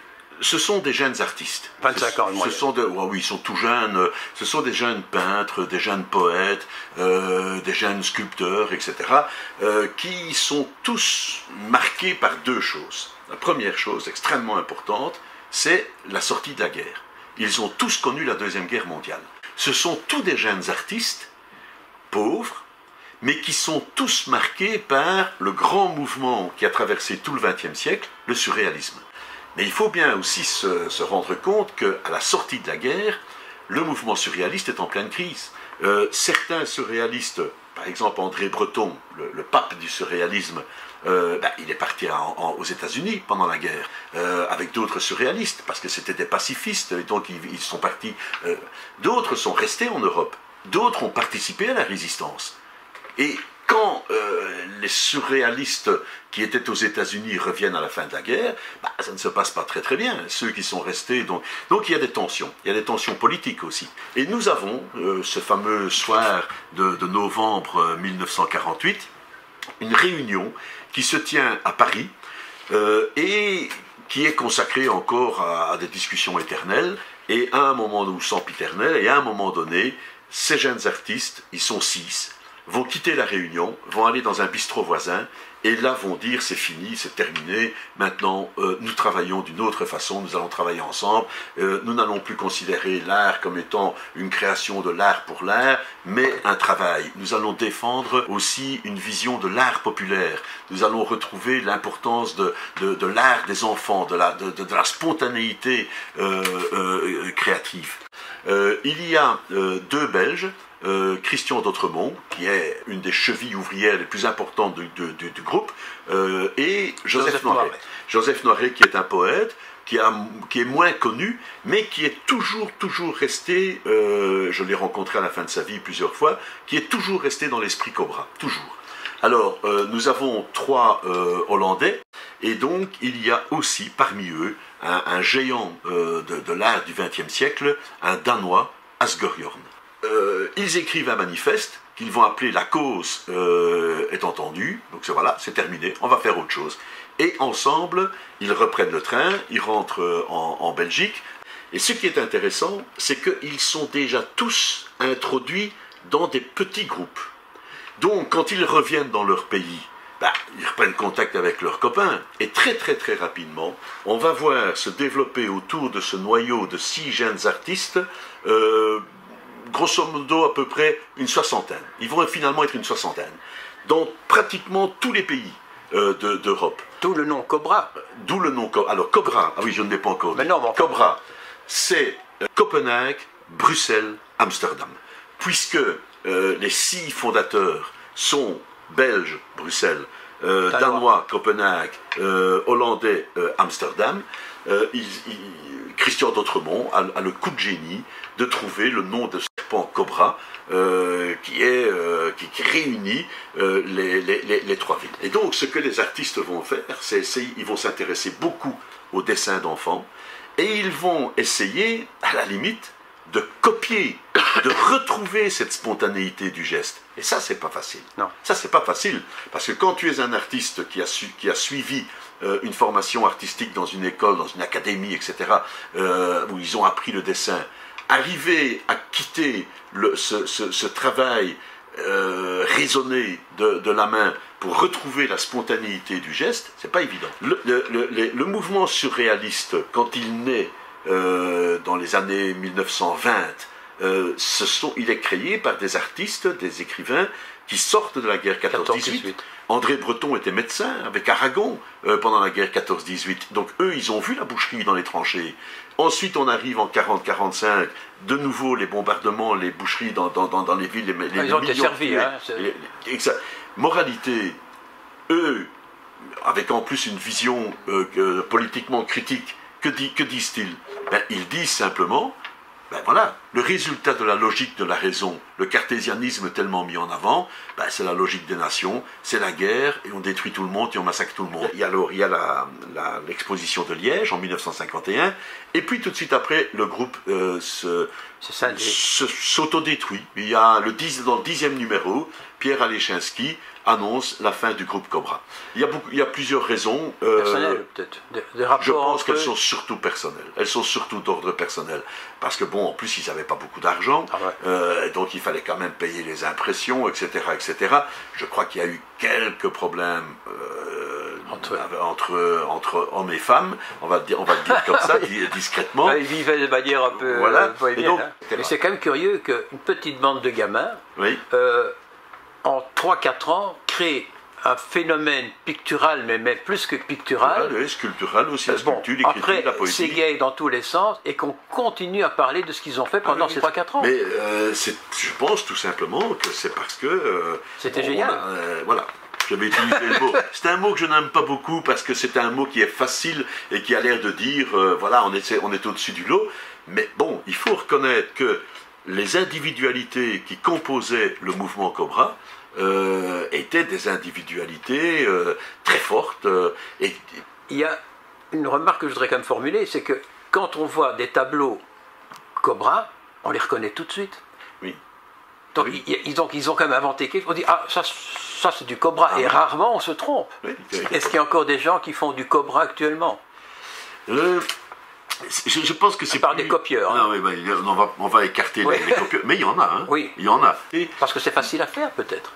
Ce sont des jeunes artistes. vingt-cinq ans, ce, ce sont de, oh oui, ils sont tout jeunes. Ce sont des jeunes peintres, des jeunes poètes, euh, des jeunes sculpteurs, et cetera, euh, qui sont tous marqués par deux choses. La première chose extrêmement importante, c'est la sortie de la guerre. Ils ont tous connu la Deuxième Guerre mondiale. Ce sont tous des jeunes artistes, pauvres, mais qui sont tous marqués par le grand mouvement qui a traversé tout le vingtième siècle, le surréalisme. Mais il faut bien aussi se, se rendre compte qu'à la sortie de la guerre, le mouvement surréaliste est en pleine crise. Euh, certains surréalistes, par exemple André Breton, le, le pape du surréalisme, euh, ben, il est parti en, en, aux États-Unis pendant la guerre, euh, avec d'autres surréalistes, parce que c'était des pacifistes, et donc ils, ils sont partis. Euh, d'autres sont restés en Europe, d'autres ont participé à la résistance. Et quand euh, les surréalistes qui étaient aux États-Unis reviennent à la fin de la guerre, bah, ça ne se passe pas très très bien. Ceux qui sont restés, donc, donc il y a des tensions, il y a des tensions politiques aussi. Et nous avons, euh, ce fameux soir de, de novembre mille neuf cent quarante-huit, une réunion qui se tient à Paris euh, et qui est consacrée encore à, à des discussions éternelles, et à un moment ou sempiternel, et à un moment donné, ces jeunes artistes, ils sont six, vont quitter la réunion, vont aller dans un bistrot voisin, et là vont dire c'est fini, c'est terminé, maintenant euh, nous travaillons d'une autre façon, nous allons travailler ensemble, euh, nous n'allons plus considérer l'art comme étant une création de l'art pour l'art, mais un travail. Nous allons défendre aussi une vision de l'art populaire, nous allons retrouver l'importance de, de, de l'art des enfants, de la, de, de, de la spontanéité euh, euh, créative. Euh, il y a euh, deux Belges, Euh, Christian d'Autremont, qui est une des chevilles ouvrières les plus importantes du, du, du groupe, euh, et Joseph, Joseph Noiret. Noiret. Joseph Noiret, qui est un poète, qui, a, qui est moins connu, mais qui est toujours, toujours resté, euh, je l'ai rencontré à la fin de sa vie plusieurs fois, qui est toujours resté dans l'esprit Cobra, toujours. Alors, euh, nous avons trois euh, Hollandais, et donc il y a aussi parmi eux un, un géant euh, de, de l'art du vingtième siècle, un Danois, Asger-Jorn. Euh, ils écrivent un manifeste qu'ils vont appeler La cause euh, est entendue, donc c'est voilà, c'est terminé, on va faire autre chose. Et ensemble, ils reprennent le train, ils rentrent en, en Belgique, et ce qui est intéressant, c'est qu'ils sont déjà tous introduits dans des petits groupes. Donc quand ils reviennent dans leur pays, bah, ils reprennent contact avec leurs copains, et très très très rapidement, on va voir se développer autour de ce noyau de six jeunes artistes, euh, grosso modo à peu près une soixantaine. Ils vont finalement être une soixantaine. Dans pratiquement tous les pays euh, d'Europe. D'où le nom Cobra. D'où le nom Cobra. Alors Cobra, ah oui, je ne l'ai pas encore dit. Mais non, bon. Cobra, c'est euh, Copenhague, Bruxelles, Amsterdam. Puisque euh, les six fondateurs sont belges, Bruxelles, euh, Danois. Danois, Copenhague, euh, Hollandais, euh, Amsterdam, euh, ils, ils, Christian d'Autremont a, a le coup de génie de trouver le nom de serpent Cobra euh, qui, est, euh, qui, qui réunit euh, les, les, les, les trois villes. Et donc ce que les artistes vont faire, c'est ils vont s'intéresser beaucoup aux dessins d'enfants et ils vont essayer, à la limite, de copier, de retrouver cette spontanéité du geste. Et ça, c'est pas facile. Non. Ça, c'est pas facile. Parce que quand tu es un artiste qui a, su, qui a suivi euh, une formation artistique dans une école, dans une académie, et cetera, euh, où ils ont appris le dessin, arriver à quitter le, ce, ce, ce travail euh, raisonné de, de la main pour retrouver la spontanéité du geste, c'est pas évident. Le, le, le, le mouvement surréaliste, quand il naît euh, dans les années mille neuf cent vingt, euh, ce sont, il est créé par des artistes, des écrivains qui sortent de la guerre quatorze dix-huit. André Breton était médecin avec Aragon euh, pendant la guerre quatorze dix-huit. Donc eux, ils ont vu la boucherie dans les tranchées. Ensuite, on arrive en quarante quarante-cinq, de nouveau les bombardements, les boucheries dans, dans, dans, dans les villes, les, les, ah, les ils ont été servis. Hein, les, les, ça. Moralité, eux, avec en plus une vision euh, que, politiquement critique, que, dit, que disent-ils? Ben, ils disent simplement, Ben voilà, le résultat de la logique de la raison, le cartésianisme tellement mis en avant, ben c'est la logique des nations, c'est la guerre, et on détruit tout le monde et on massacre tout le monde. Il y a, alors, il y a la, la, l'exposition de Liège en mille neuf cent cinquante et un, et puis tout de suite après, le groupe euh, se, se, s'autodétruit. Il y a le dix, dans le dixième numéro, Pierre Alechinski annonce la fin du groupe Cobra. Il y a, beaucoup, il y a plusieurs raisons. Euh, personnelles, peut-être. Des, des rapports je pense qu'elles eux. sont surtout personnelles. Elles sont surtout d'ordre personnel. Parce que, bon, en plus, ils n'avaient pas beaucoup d'argent. Ah ouais. euh, donc, il fallait quand même payer les impressions, et cetera, et cetera. Je crois qu'il y a eu quelques problèmes euh, entre, entre, entre hommes et femmes. On va, dire, on va le dire comme ça, discrètement. Ouais, ils vivaient de manière un peu... Voilà. Euh, et donc, hein. Mais c'est quand même curieux qu'une petite bande de gamins... Oui. Euh, en trois quatre ans, crée un phénomène pictural, mais même plus que pictural. Oui, sculptural aussi, la sculpture, bon, l'écriture, la poésie. C'est gay dans tous les sens, et qu'on continue à parler de ce qu'ils ont fait pendant ah, oui, ces trois quatre ans. Mais euh, je pense tout simplement que c'est parce que... Euh, C'était génial. A, euh, voilà. J'avais utilisé le mot. C'est un mot que je n'aime pas beaucoup, parce que c'est un mot qui est facile, et qui a l'air de dire, euh, voilà, on est, on est au-dessus du lot. Mais bon, il faut reconnaître que les individualités qui composaient le mouvement Cobra euh, étaient des individualités euh, très fortes. Euh, et... Il y a une remarque que je voudrais quand même formuler, c'est que quand on voit des tableaux Cobra, on les reconnaît tout de suite. Oui. Donc, oui. Ils, donc ils ont quand même inventé quelque chose. On dit, ah, ça, ça c'est du Cobra. Ah, et oui. Rarement on se trompe. Oui, est-ce qu'il y a encore des gens qui font du Cobra actuellement euh... Je, je pense que c'est par plus... des copieurs. Hein. Non, oui, bah, on, va, on va écarter oui. les, les copieurs, mais il y en a. Hein. Oui. Il y en a. Et... Parce que c'est facile à faire, peut-être.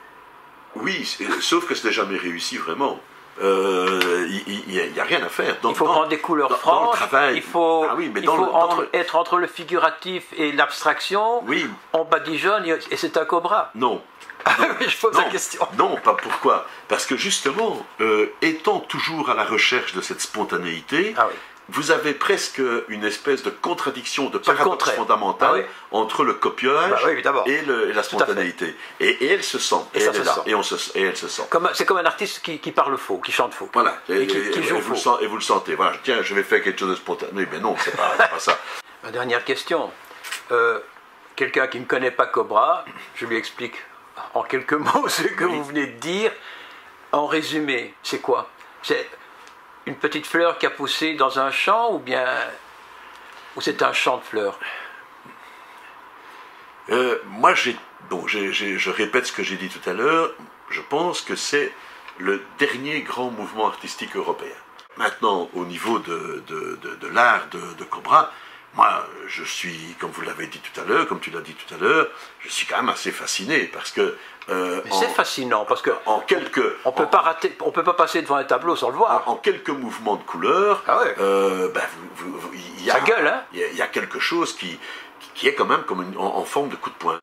Oui, sauf que ce n'est jamais réussi vraiment. Euh, il n'y a, a rien à faire. Dans, il faut dans, prendre des couleurs dans, franches. Dans le travail. Il faut, ah oui, mais il dans faut le, entre, dans le... être entre le figuratif et l'abstraction. Oui. On badigeonne et c'est un Cobra. Non. Non, je pose non, la question. Non, pas pourquoi. Parce que justement, euh, étant toujours à la recherche de cette spontanéité, ah oui. vous avez presque une espèce de contradiction, de paradoxe fondamental ah oui. entre le copiage bah oui, et, le, et la spontanéité. Et, et elle se sent. Et, et ça elle se est là. sent. Et, on se, et elle se sent. C'est comme un artiste qui, qui parle faux, qui chante faux. Voilà. Et, et qui, qui et, joue et, faux. Vous le, et vous le sentez. Voilà. Tiens, je vais faire quelque chose de spontané. Mais non, c'est pas, pas ça. Ma dernière question. Euh, Quelqu'un qui ne connaît pas Cobra, je lui explique en quelques mots ce que oui. vous venez de dire. En résumé, c'est quoi? C'est une petite fleur qui a poussé dans un champ ou bien ou c'est un champ de fleurs? euh, Moi, j'ai, bon, j'ai, j'ai, je répète ce que j'ai dit tout à l'heure. Je pense que c'est le dernier grand mouvement artistique européen. Maintenant, au niveau de, de, de, de l'art de, de Cobra, moi, je suis, comme vous l'avez dit tout à l'heure, comme tu l'as dit tout à l'heure, je suis quand même assez fasciné parce que... Euh, Mais en, c'est fascinant parce que en quelques, on peut en, pas rater, on peut pas passer devant un tableau sans le voir. En, en quelques mouvements de couleurs, ah ouais. euh, ben, vous, vous, vous, y a, ça gueule, hein. Il y, y a quelque chose qui, qui est quand même comme une, en, en forme de coup de poing.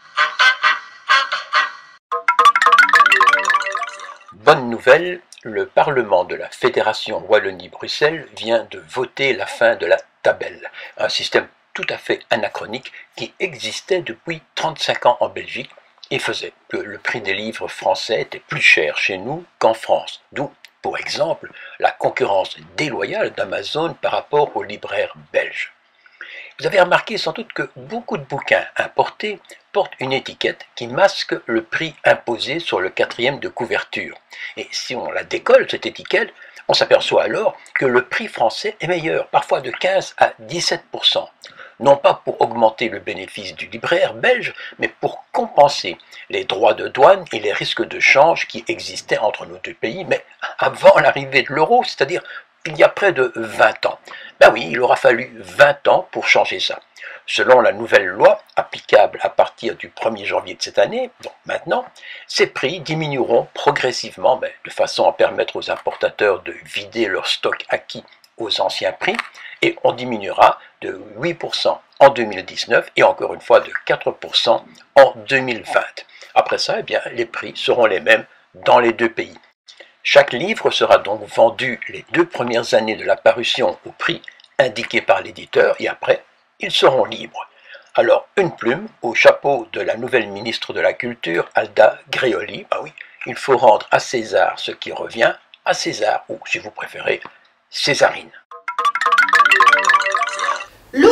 Bonne nouvelle, le Parlement de la Fédération Wallonie-Bruxelles vient de voter la fin de la tabelle, un système tout à fait anachronique qui existait depuis trente-cinq ans en Belgique et faisait que le prix des livres français était plus cher chez nous qu'en France, d'où, pour exemple, la concurrence déloyale d'Amazon par rapport aux libraires belges. Vous avez remarqué sans doute que beaucoup de bouquins importés portent une étiquette qui masque le prix imposé sur le quatrième de couverture. Et si on la décolle, cette étiquette, on s'aperçoit alors que le prix français est meilleur, parfois de quinze à dix-sept pour cent. Non pas pour augmenter le bénéfice du libraire belge, mais pour compenser les droits de douane et les risques de change qui existaient entre nos deux pays, mais avant l'arrivée de l'euro, c'est-à-dire il y a près de vingt ans. Ben oui, il aura fallu vingt ans pour changer ça. Selon la nouvelle loi, applicable à partir du premier janvier de cette année, donc maintenant, ces prix diminueront progressivement, ben, de façon à permettre aux importateurs de vider leur stock acquis aux anciens prix, et on diminuera de huit pour cent en deux mille dix-neuf et encore une fois de quatre pour cent en deux mille vingt. Après ça, eh bien, les prix seront les mêmes dans les deux pays. Chaque livre sera donc vendu les deux premières années de la parution au prix indiqué par l'éditeur et après, ils seront libres. Alors, une plume au chapeau de la nouvelle ministre de la Culture, Alda Gréoli. Ah oui, il faut rendre à César ce qui revient à César, ou si vous préférez, Césarine. Laurent Dumont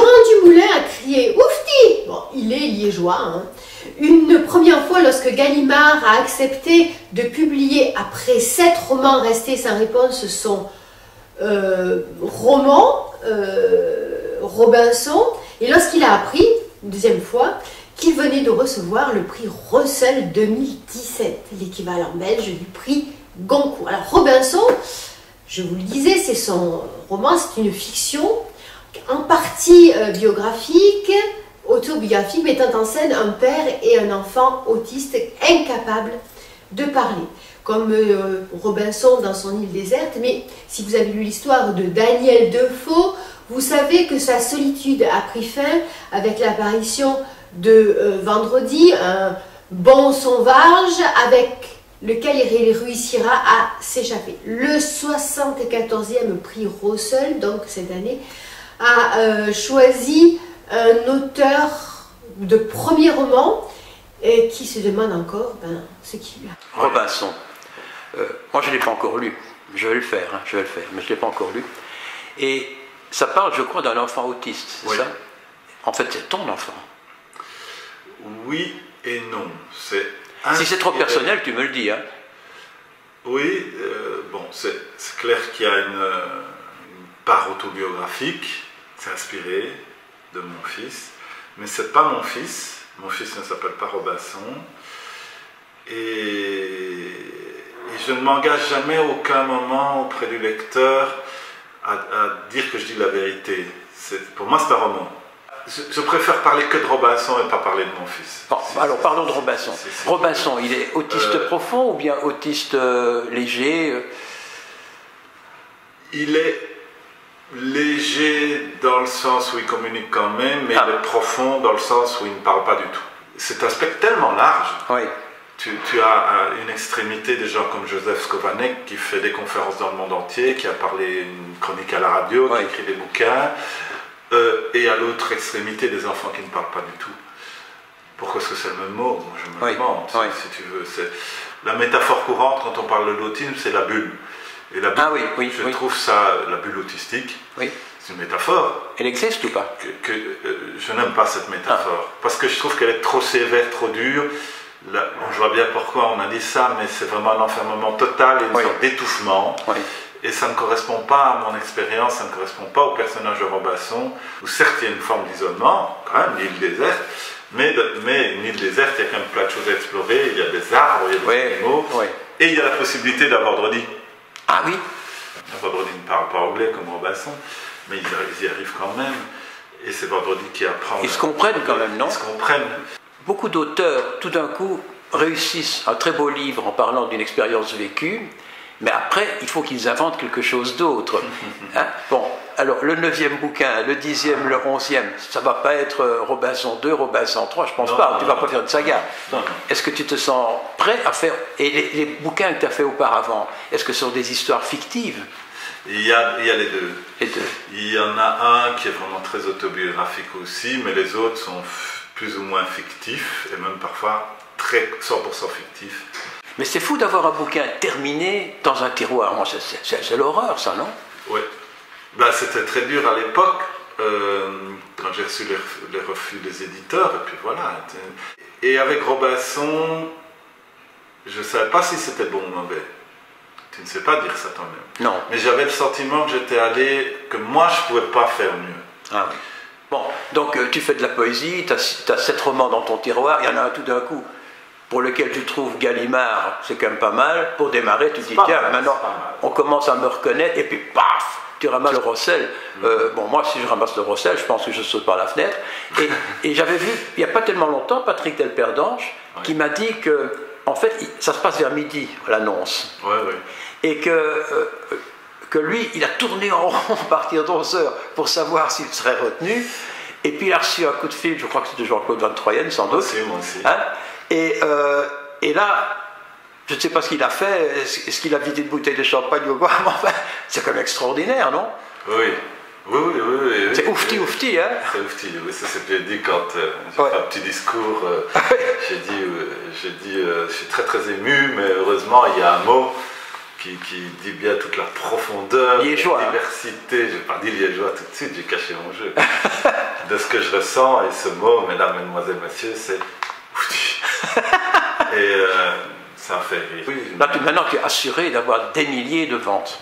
moulin a crié « Oufti !» Bon, il est liégeois. Hein. Une première fois, lorsque Gallimard a accepté de publier, après sept romans restés sans réponse, son euh, roman euh, Robinson, et lorsqu'il a appris, une deuxième fois, qu'il venait de recevoir le prix Russell deux mille dix-sept, l'équivalent belge du prix Goncourt. Alors Robinson, je vous le disais, c'est son roman, c'est une fiction, en partie euh, biographique, autobiographique, mettant en scène un père et un enfant autiste incapables de parler. Comme euh, Robinson dans son île déserte, mais si vous avez lu l'histoire de Daniel Defoe, vous savez que sa solitude a pris fin avec l'apparition de euh, Vendredi, un bon sauvage avec lequel il réussira à s'échapper. Le soixante-quatorzième prix Russell, donc cette année, a euh, choisi un auteur de premier roman et qui se demande encore ben, ce qu'il lui a. Robinson. Euh, moi, je ne l'ai pas encore lu. Je vais le faire, hein, je vais le faire, mais je ne l'ai pas encore lu. Et ça parle, je crois, d'un enfant autiste, c'est oui. ça? En fait, c'est ton enfant. Oui et non. Si c'est trop personnel, tu me le dis. Hein. Oui, euh, bon, c'est clair qu'il y a une, une part autobiographique, c'est inspiré de mon fils, mais c'est pas mon fils. Mon fils ne s'appelle pas Robinson. Et, et je ne m'engage jamais à aucun moment auprès du lecteur à, à dire que je dis la vérité. Pour moi, c'est un roman. Je, je préfère parler que de Robinson et pas parler de mon fils. Bon, si, alors parlons de Robinson. Si, si, Robinson, il est autiste euh, profond ou bien autiste euh, léger euh... Il est léger dans le sens où il communique quand même, mais ah. il est profond dans le sens où il ne parle pas du tout. C'est un spectre tellement large. Oui. Tu, tu as une extrémité des gens comme Joseph Skovanec qui fait des conférences dans le monde entier, qui a parlé une chronique à la radio, oui. qui écrit des bouquins. Euh, et à l'autre extrémité des enfants qui ne parlent pas du tout. Pourquoi est-ce que c'est le même mot? Moi, je me oui, demande, oui. si tu veux. La métaphore courante quand on parle de l'autisme, c'est la bulle. Et la bulle, ah oui, oui, je oui. trouve ça, la bulle autistique, oui. c'est une métaphore. Elle existe ou pas? que, que, euh, Je n'aime pas cette métaphore, ah. parce que je trouve qu'elle est trop sévère, trop dure. Là, bon, je vois bien pourquoi on a dit ça, mais c'est vraiment un enfermement total et une oui. sorte d'étouffement. Oui. Et ça ne correspond pas à mon expérience, ça ne correspond pas au personnage de Robinson, où certes il y a une forme d'isolement, quand même, une île déserte, mais, de, mais une île déserte, il y a quand même plein de choses à explorer, il y a des arbres, il y a des oui, animaux, oui. et il y a la possibilité d'avoir Vendredi. Ah oui? Vendredi ne parle pas anglais comme Robinson, mais ils y arrivent quand même, et c'est Vendredi qui apprend. Ils se comprennent quand même, non? Ils se comprennent. Beaucoup d'auteurs, tout d'un coup, réussissent un très beau livre en parlant d'une expérience vécue, mais après, il faut qu'ils inventent quelque chose d'autre. Hein? Bon, alors le neuvième bouquin, le dixième, le onzième, ça ne va pas être Robinson deux, Robinson trois, je pense non, pas, non, tu ne vas pas faire une saga. Est-ce que tu te sens prêt à faire... Et les, les bouquins que tu as fait auparavant, est-ce que ce sont des histoires fictives? il y, a, il y a les deux. les deux. Il y en a un qui est vraiment très autobiographique aussi, mais les autres sont plus ou moins fictifs, et même parfois très cent pour cent fictifs. Mais c'est fou d'avoir un bouquin terminé dans un tiroir. Moi, c'est l'horreur, ça, non? Oui. Ben, c'était très dur à l'époque, euh, quand j'ai reçu les, les refus des éditeurs, et puis voilà. Et avec Robinson, je ne savais pas si c'était bon ou mauvais. Tu ne sais pas dire ça toi-même. Non. Mais j'avais le sentiment que j'étais allé, que moi, je ne pouvais pas faire mieux. Ah oui. Bon, donc euh, tu fais de la poésie, tu as, tu as sept romans dans ton tiroir, il y en a un tout d'un coup pour lequel tu trouves Gallimard, c'est quand même pas mal. Pour démarrer, tu dis, tiens, mal, maintenant, on commence à me reconnaître, et puis, paf, tu ramasses le Russell. Mmh. Euh, bon, moi, si je ramasse le Russell, je pense que je saute par la fenêtre. Et, et j'avais vu, il n'y a pas tellement longtemps, Patrick Delperdange, ouais. qui m'a dit que, en fait, ça se passe vers midi, l'annonce. Ouais, ouais. Et que, euh, que lui, il a tourné en rond à partir d'onze heures pour savoir s'il serait retenu. Et puis, il a reçu un coup de fil, je crois que c'était Jean-Claude Van Troyen, sans doute. Moi aussi, moi aussi. Hein? Et, euh, et là, je ne sais pas ce qu'il a fait, est-ce qu'il a vidé une bouteille de champagne ou quoi, mais enfin, c'est quand même extraordinaire, non? Oui, oui, oui, oui. oui c'est oufti, oui, oufti, hein? C'est oufti, oui, c'est ce que j'ai dit quand euh, j'ai ouais. fait un petit discours, euh, j'ai dit, euh, j'ai dit euh, je suis très très ému, mais heureusement il y a un mot qui, qui dit bien toute la profondeur, liégeois, la diversité, je n'ai pas dit liégeois tout de suite, j'ai caché mon jeu, de ce que je ressens, et ce mot, mesdames, mesdemoiselles, messieurs, c'est et euh, ça me fait rire. Oui, Là, tu, maintenant, tu es assuré d'avoir des milliers de ventes.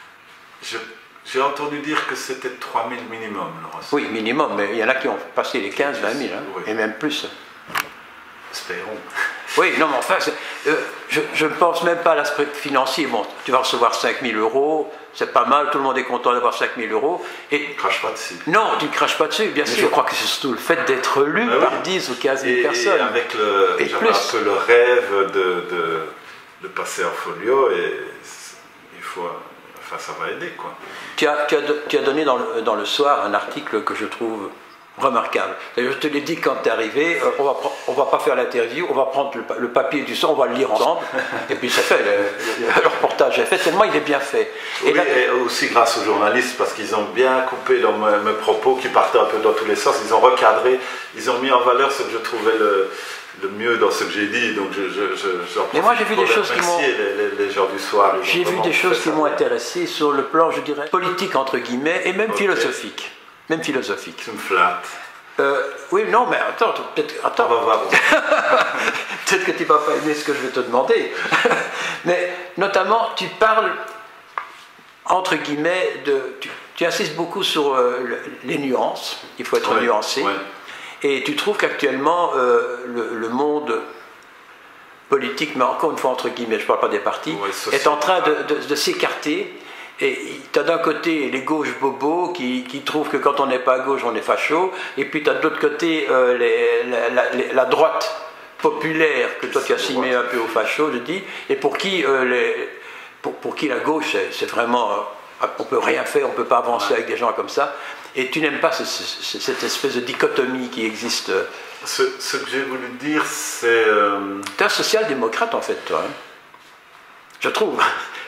J'ai entendu dire que c'était trois mille minimum, Laurent. Oui, minimum, mais il y en a qui ont passé les quinze vingt mille, hein, oui. Et même plus. Espérons. Oui, non, mais enfin, euh, je ne pense même pas à l'aspect financier. Bon, tu vas recevoir cinq mille euros, c'est pas mal, tout le monde est content d'avoir cinq mille euros. Et... Tu ne craches pas dessus. Non, tu ne craches pas dessus, bien mais sûr. Je crois que c'est surtout le fait d'être lu ah, par oui. dix ou quinze mille et, personnes. Et avec le, et plus. un peu le rêve de, de, de passer en folio, et il faut... Enfin, ça va aider, quoi. Tu as, tu as, tu as donné dans le, dans le soir un article que je trouve remarquable. Je te l'ai dit quand tu es arrivé, on va, on va pas faire l'interview, on va prendre le, le papier du son, on va le lire ensemble, et puis c'est fait, le, le, le reportage est fait, tellement il est bien fait. Et, oui, là, et aussi grâce aux journalistes, parce qu'ils ont bien coupé dans mes, mes propos qui partaient un peu dans tous les sens, ils ont recadré, ils ont mis en valeur ce que je trouvais le... le mieux dans ce que j'ai dit, donc je, je, je, mais moi j'ai vu des choses qui m'ont... les, les, les gens du soir. J'ai vu des choses qui m'ont intéressé sur le plan, je dirais, politique entre guillemets, et même okay. philosophique. Même philosophique. Tu me flattes. Euh, oui, non, mais attends, peut-être... Attends. On va voir. Peut-être que tu ne vas pas aimer ce que je vais te demander. Mais notamment, tu parles, entre guillemets, de... Tu, tu insistes beaucoup sur euh, les nuances. Il faut être ouais, nuancé. Ouais. Et tu trouves qu'actuellement, euh, le, le monde politique, mais encore une fois entre guillemets, je ne parle pas des partis, ouais, est en train de, de, de s'écarter. Et tu as d'un côté les gauches bobos qui, qui trouvent que quand on n'est pas à gauche, on est facho. Et puis tu as de l'autre côté euh, les, la, la, la droite populaire, que toi tu as assimilé un peu au facho, je dis, et pour qui, euh, les, pour, pour qui la gauche, c'est vraiment... Euh, on ne peut rien faire, on ne peut pas avancer ouais. avec des gens comme ça. Et tu n'aimes pas ce, ce, cette espèce de dichotomie qui existe. Ce, ce que j'ai voulu dire, c'est... Euh... Tu es un social-démocrate, en fait, toi. Hein, je trouve.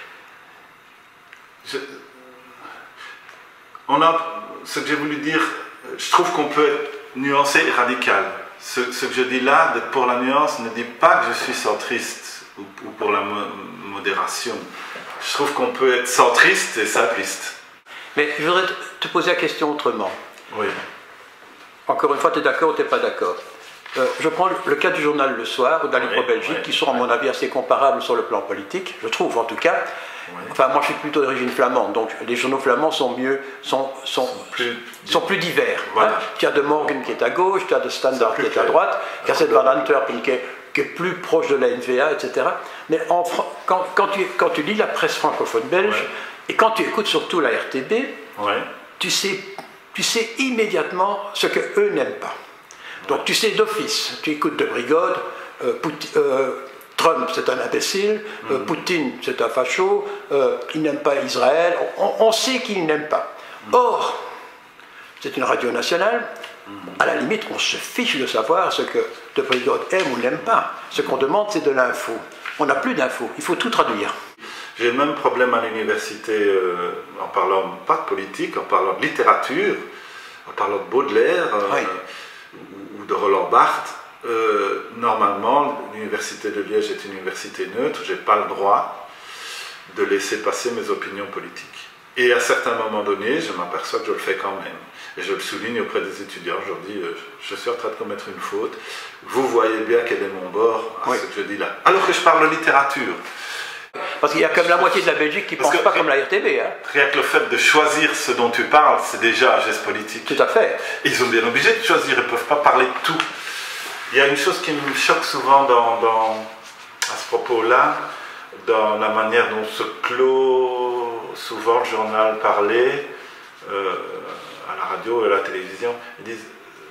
Je... On a... Ce que j'ai voulu dire, je trouve qu'on peut être nuancé et radical. Ce, ce que je dis là, pour la nuance, ne dit pas que je suis centriste ou, ou pour la mo modération. Je trouve qu'on peut être centriste et simpliste. Mais je voudrais te poser la question autrement. Oui. Encore une fois, tu es d'accord ou tu n'es pas d'accord? euh, Je prends le cas du journal Le Soir ou de la Libre Belgique, oui, qui sont à mon avis assez comparables sur le plan politique, je trouve en tout cas. Oui. Enfin, moi je suis plutôt d'origine flamande, donc les journaux flamands sont mieux, sont, sont, plus, sont plus divers. Voilà. Hein, tu as de Morgen qui est à gauche, tu as de Standard qui est à droite, tu as cette Van Antwerpen qui est, qui est plus proche de la N V A, et cetera. Mais en, quand, quand, tu, quand tu lis la presse francophone belge, oui. et quand tu écoutes surtout la R T B, ouais. tu, sais, tu sais immédiatement ce qu'eux n'aiment pas. Donc ouais. tu sais d'office, tu écoutes de Brigode, euh, euh, Trump c'est un imbécile, mm-hmm. euh, Poutine c'est un facho, euh, il n'aime pas Israël, on, on sait qu'il n'aime pas. Mm-hmm. Or, c'est une radio nationale, mm-hmm. à la limite on se fiche de savoir ce que de Brigode aime ou n'aime pas. Ce qu'on demande c'est de l'info. On n'a plus d'infos, il faut tout traduire. J'ai le même problème à l'université euh, en parlant pas de politique, en parlant de littérature, en parlant de Baudelaire euh, oui. ou, ou de Roland Barthes. Euh, normalement, l'université de Liège est une université neutre, je n'ai pas le droit de laisser passer mes opinions politiques. Et à certains moments donnés, je m'aperçois que je le fais quand même. Et je le souligne auprès des étudiants, je leur dis, euh, je suis en train de commettre une faute, vous voyez bien quel est mon bord à oui. ce que je dis là. Alors que je parle de littérature. Parce qu'il y a comme la moitié de la Belgique qui ne pense pas comme la R T B. Hein. Rien que le fait de choisir ce dont tu parles, c'est déjà un geste politique. Tout à fait. Et ils sont bien obligés de choisir, ils ne peuvent pas parler de tout. Il y a une chose qui me choque souvent dans, dans, à ce propos-là, dans la manière dont se clôt souvent le journal parlé, euh, à la radio et à la télévision. Ils disent,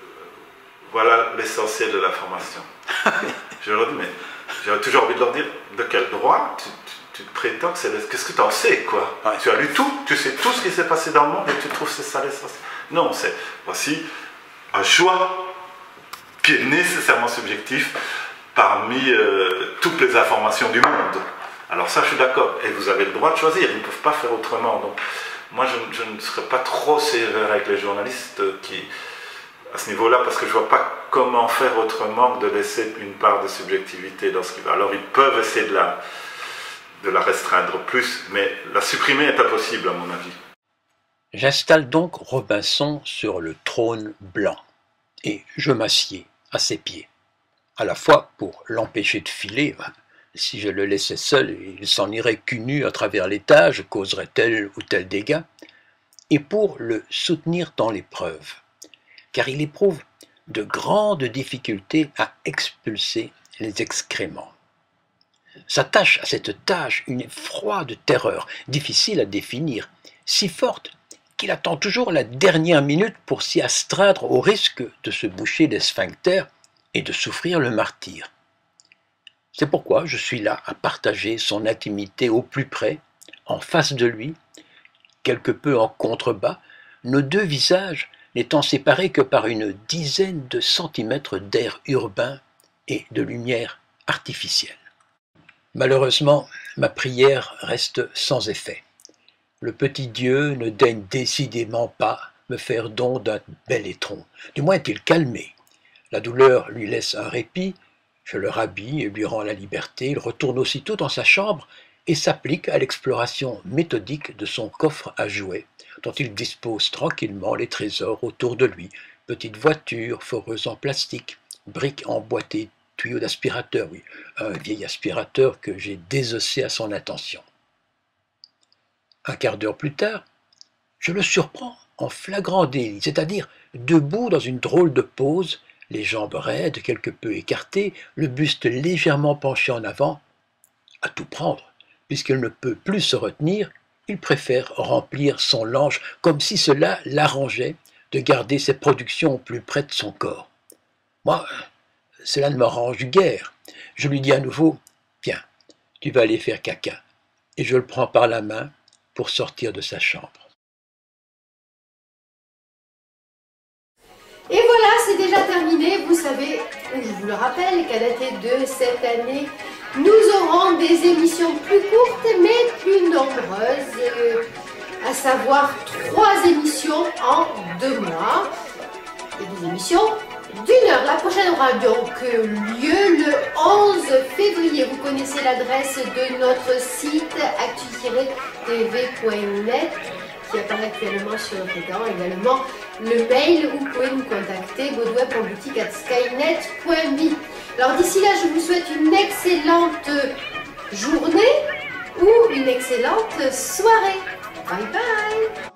voilà l'essentiel de l'information. Je leur dis, mais j'ai toujours envie de leur dire, de quel droit tu, tu, tu te prétends que c'est... Qu'est-ce que tu en sais, quoi? Ouais. Tu as lu tout, tu sais tout ce qui s'est passé dans le monde et tu trouves que c'est ça l'essentiel. Non, c'est, voici un choix qui est nécessairement subjectif parmi euh, toutes les informations du monde. Alors ça, je suis d'accord. Et vous avez le droit de choisir, ils ne peuvent pas faire autrement. Donc, moi, je, je ne serais pas trop sévère avec les journalistes qui... à ce niveau-là, parce que je ne vois pas comment faire autrement que de laisser une part de subjectivité dans ce qui va. Alors ils peuvent essayer de la, de la restreindre plus, mais la supprimer est impossible à mon avis. J'installe donc Robinson sur le trône blanc et je m'assieds à ses pieds, à la fois pour l'empêcher de filer. Si je le laissais seul, il s'en irait cul nu à travers l'étage, causerait tel ou tel dégât, et pour le soutenir dans l'épreuve, car il éprouve de grandes difficultés à expulser les excréments. S'attache à cette tâche une froide terreur, difficile à définir, si forte qu'il attend toujours la dernière minute pour s'y astreindre au risque de se boucher les sphincters et de souffrir le martyre. C'est pourquoi je suis là à partager son intimité au plus près, en face de lui, quelque peu en contrebas, nos deux visages n'étant séparés que par une dizaine de centimètres d'air urbain et de lumière artificielle. Malheureusement, ma prière reste sans effet. Le petit Dieu ne daigne décidément pas me faire don d'un bel étron. Du moins est-il calmé. La douleur lui laisse un répit, je le rhabille et lui rends la liberté. Il retourne aussitôt dans sa chambre et s'applique à l'exploration méthodique de son coffre à jouets, dont il dispose tranquillement les trésors autour de lui. Petites voitures, foreuses en plastique, briques emboîtées, tuyaux d'aspirateur, oui, un vieil aspirateur que j'ai désossé à son intention. Un quart d'heure plus tard, je le surprends en flagrant délit, c'est-à-dire debout dans une drôle de pose, les jambes raides, quelque peu écartées, le buste légèrement penché en avant. À tout prendre, puisqu'il ne peut plus se retenir, il préfère remplir son lange comme si cela l'arrangeait de garder ses productions au plus près de son corps. Moi, cela ne m'arrange guère. Je lui dis à nouveau « Viens, tu vas aller faire caca » et je le prends par la main pour sortir de sa chambre. Et voilà, c'est déjà terminé. Vous savez, je vous le rappelle, qu'à dater de cette année, nous aurons des émissions plus courtes mais plus nombreuses, euh, à savoir trois émissions en deux mois. Et des émissions d'une heure. La prochaine aura donc lieu le onze février. Vous connaissez l'adresse de notre site actu tiret t v point net qui apparaît actuellement sur notre écran. Également le mail où vous pouvez nous contacter baudouin point boutique arobase skynet point b. Alors d'ici là, je vous souhaite une excellente journée ou une excellente soirée. Bye bye.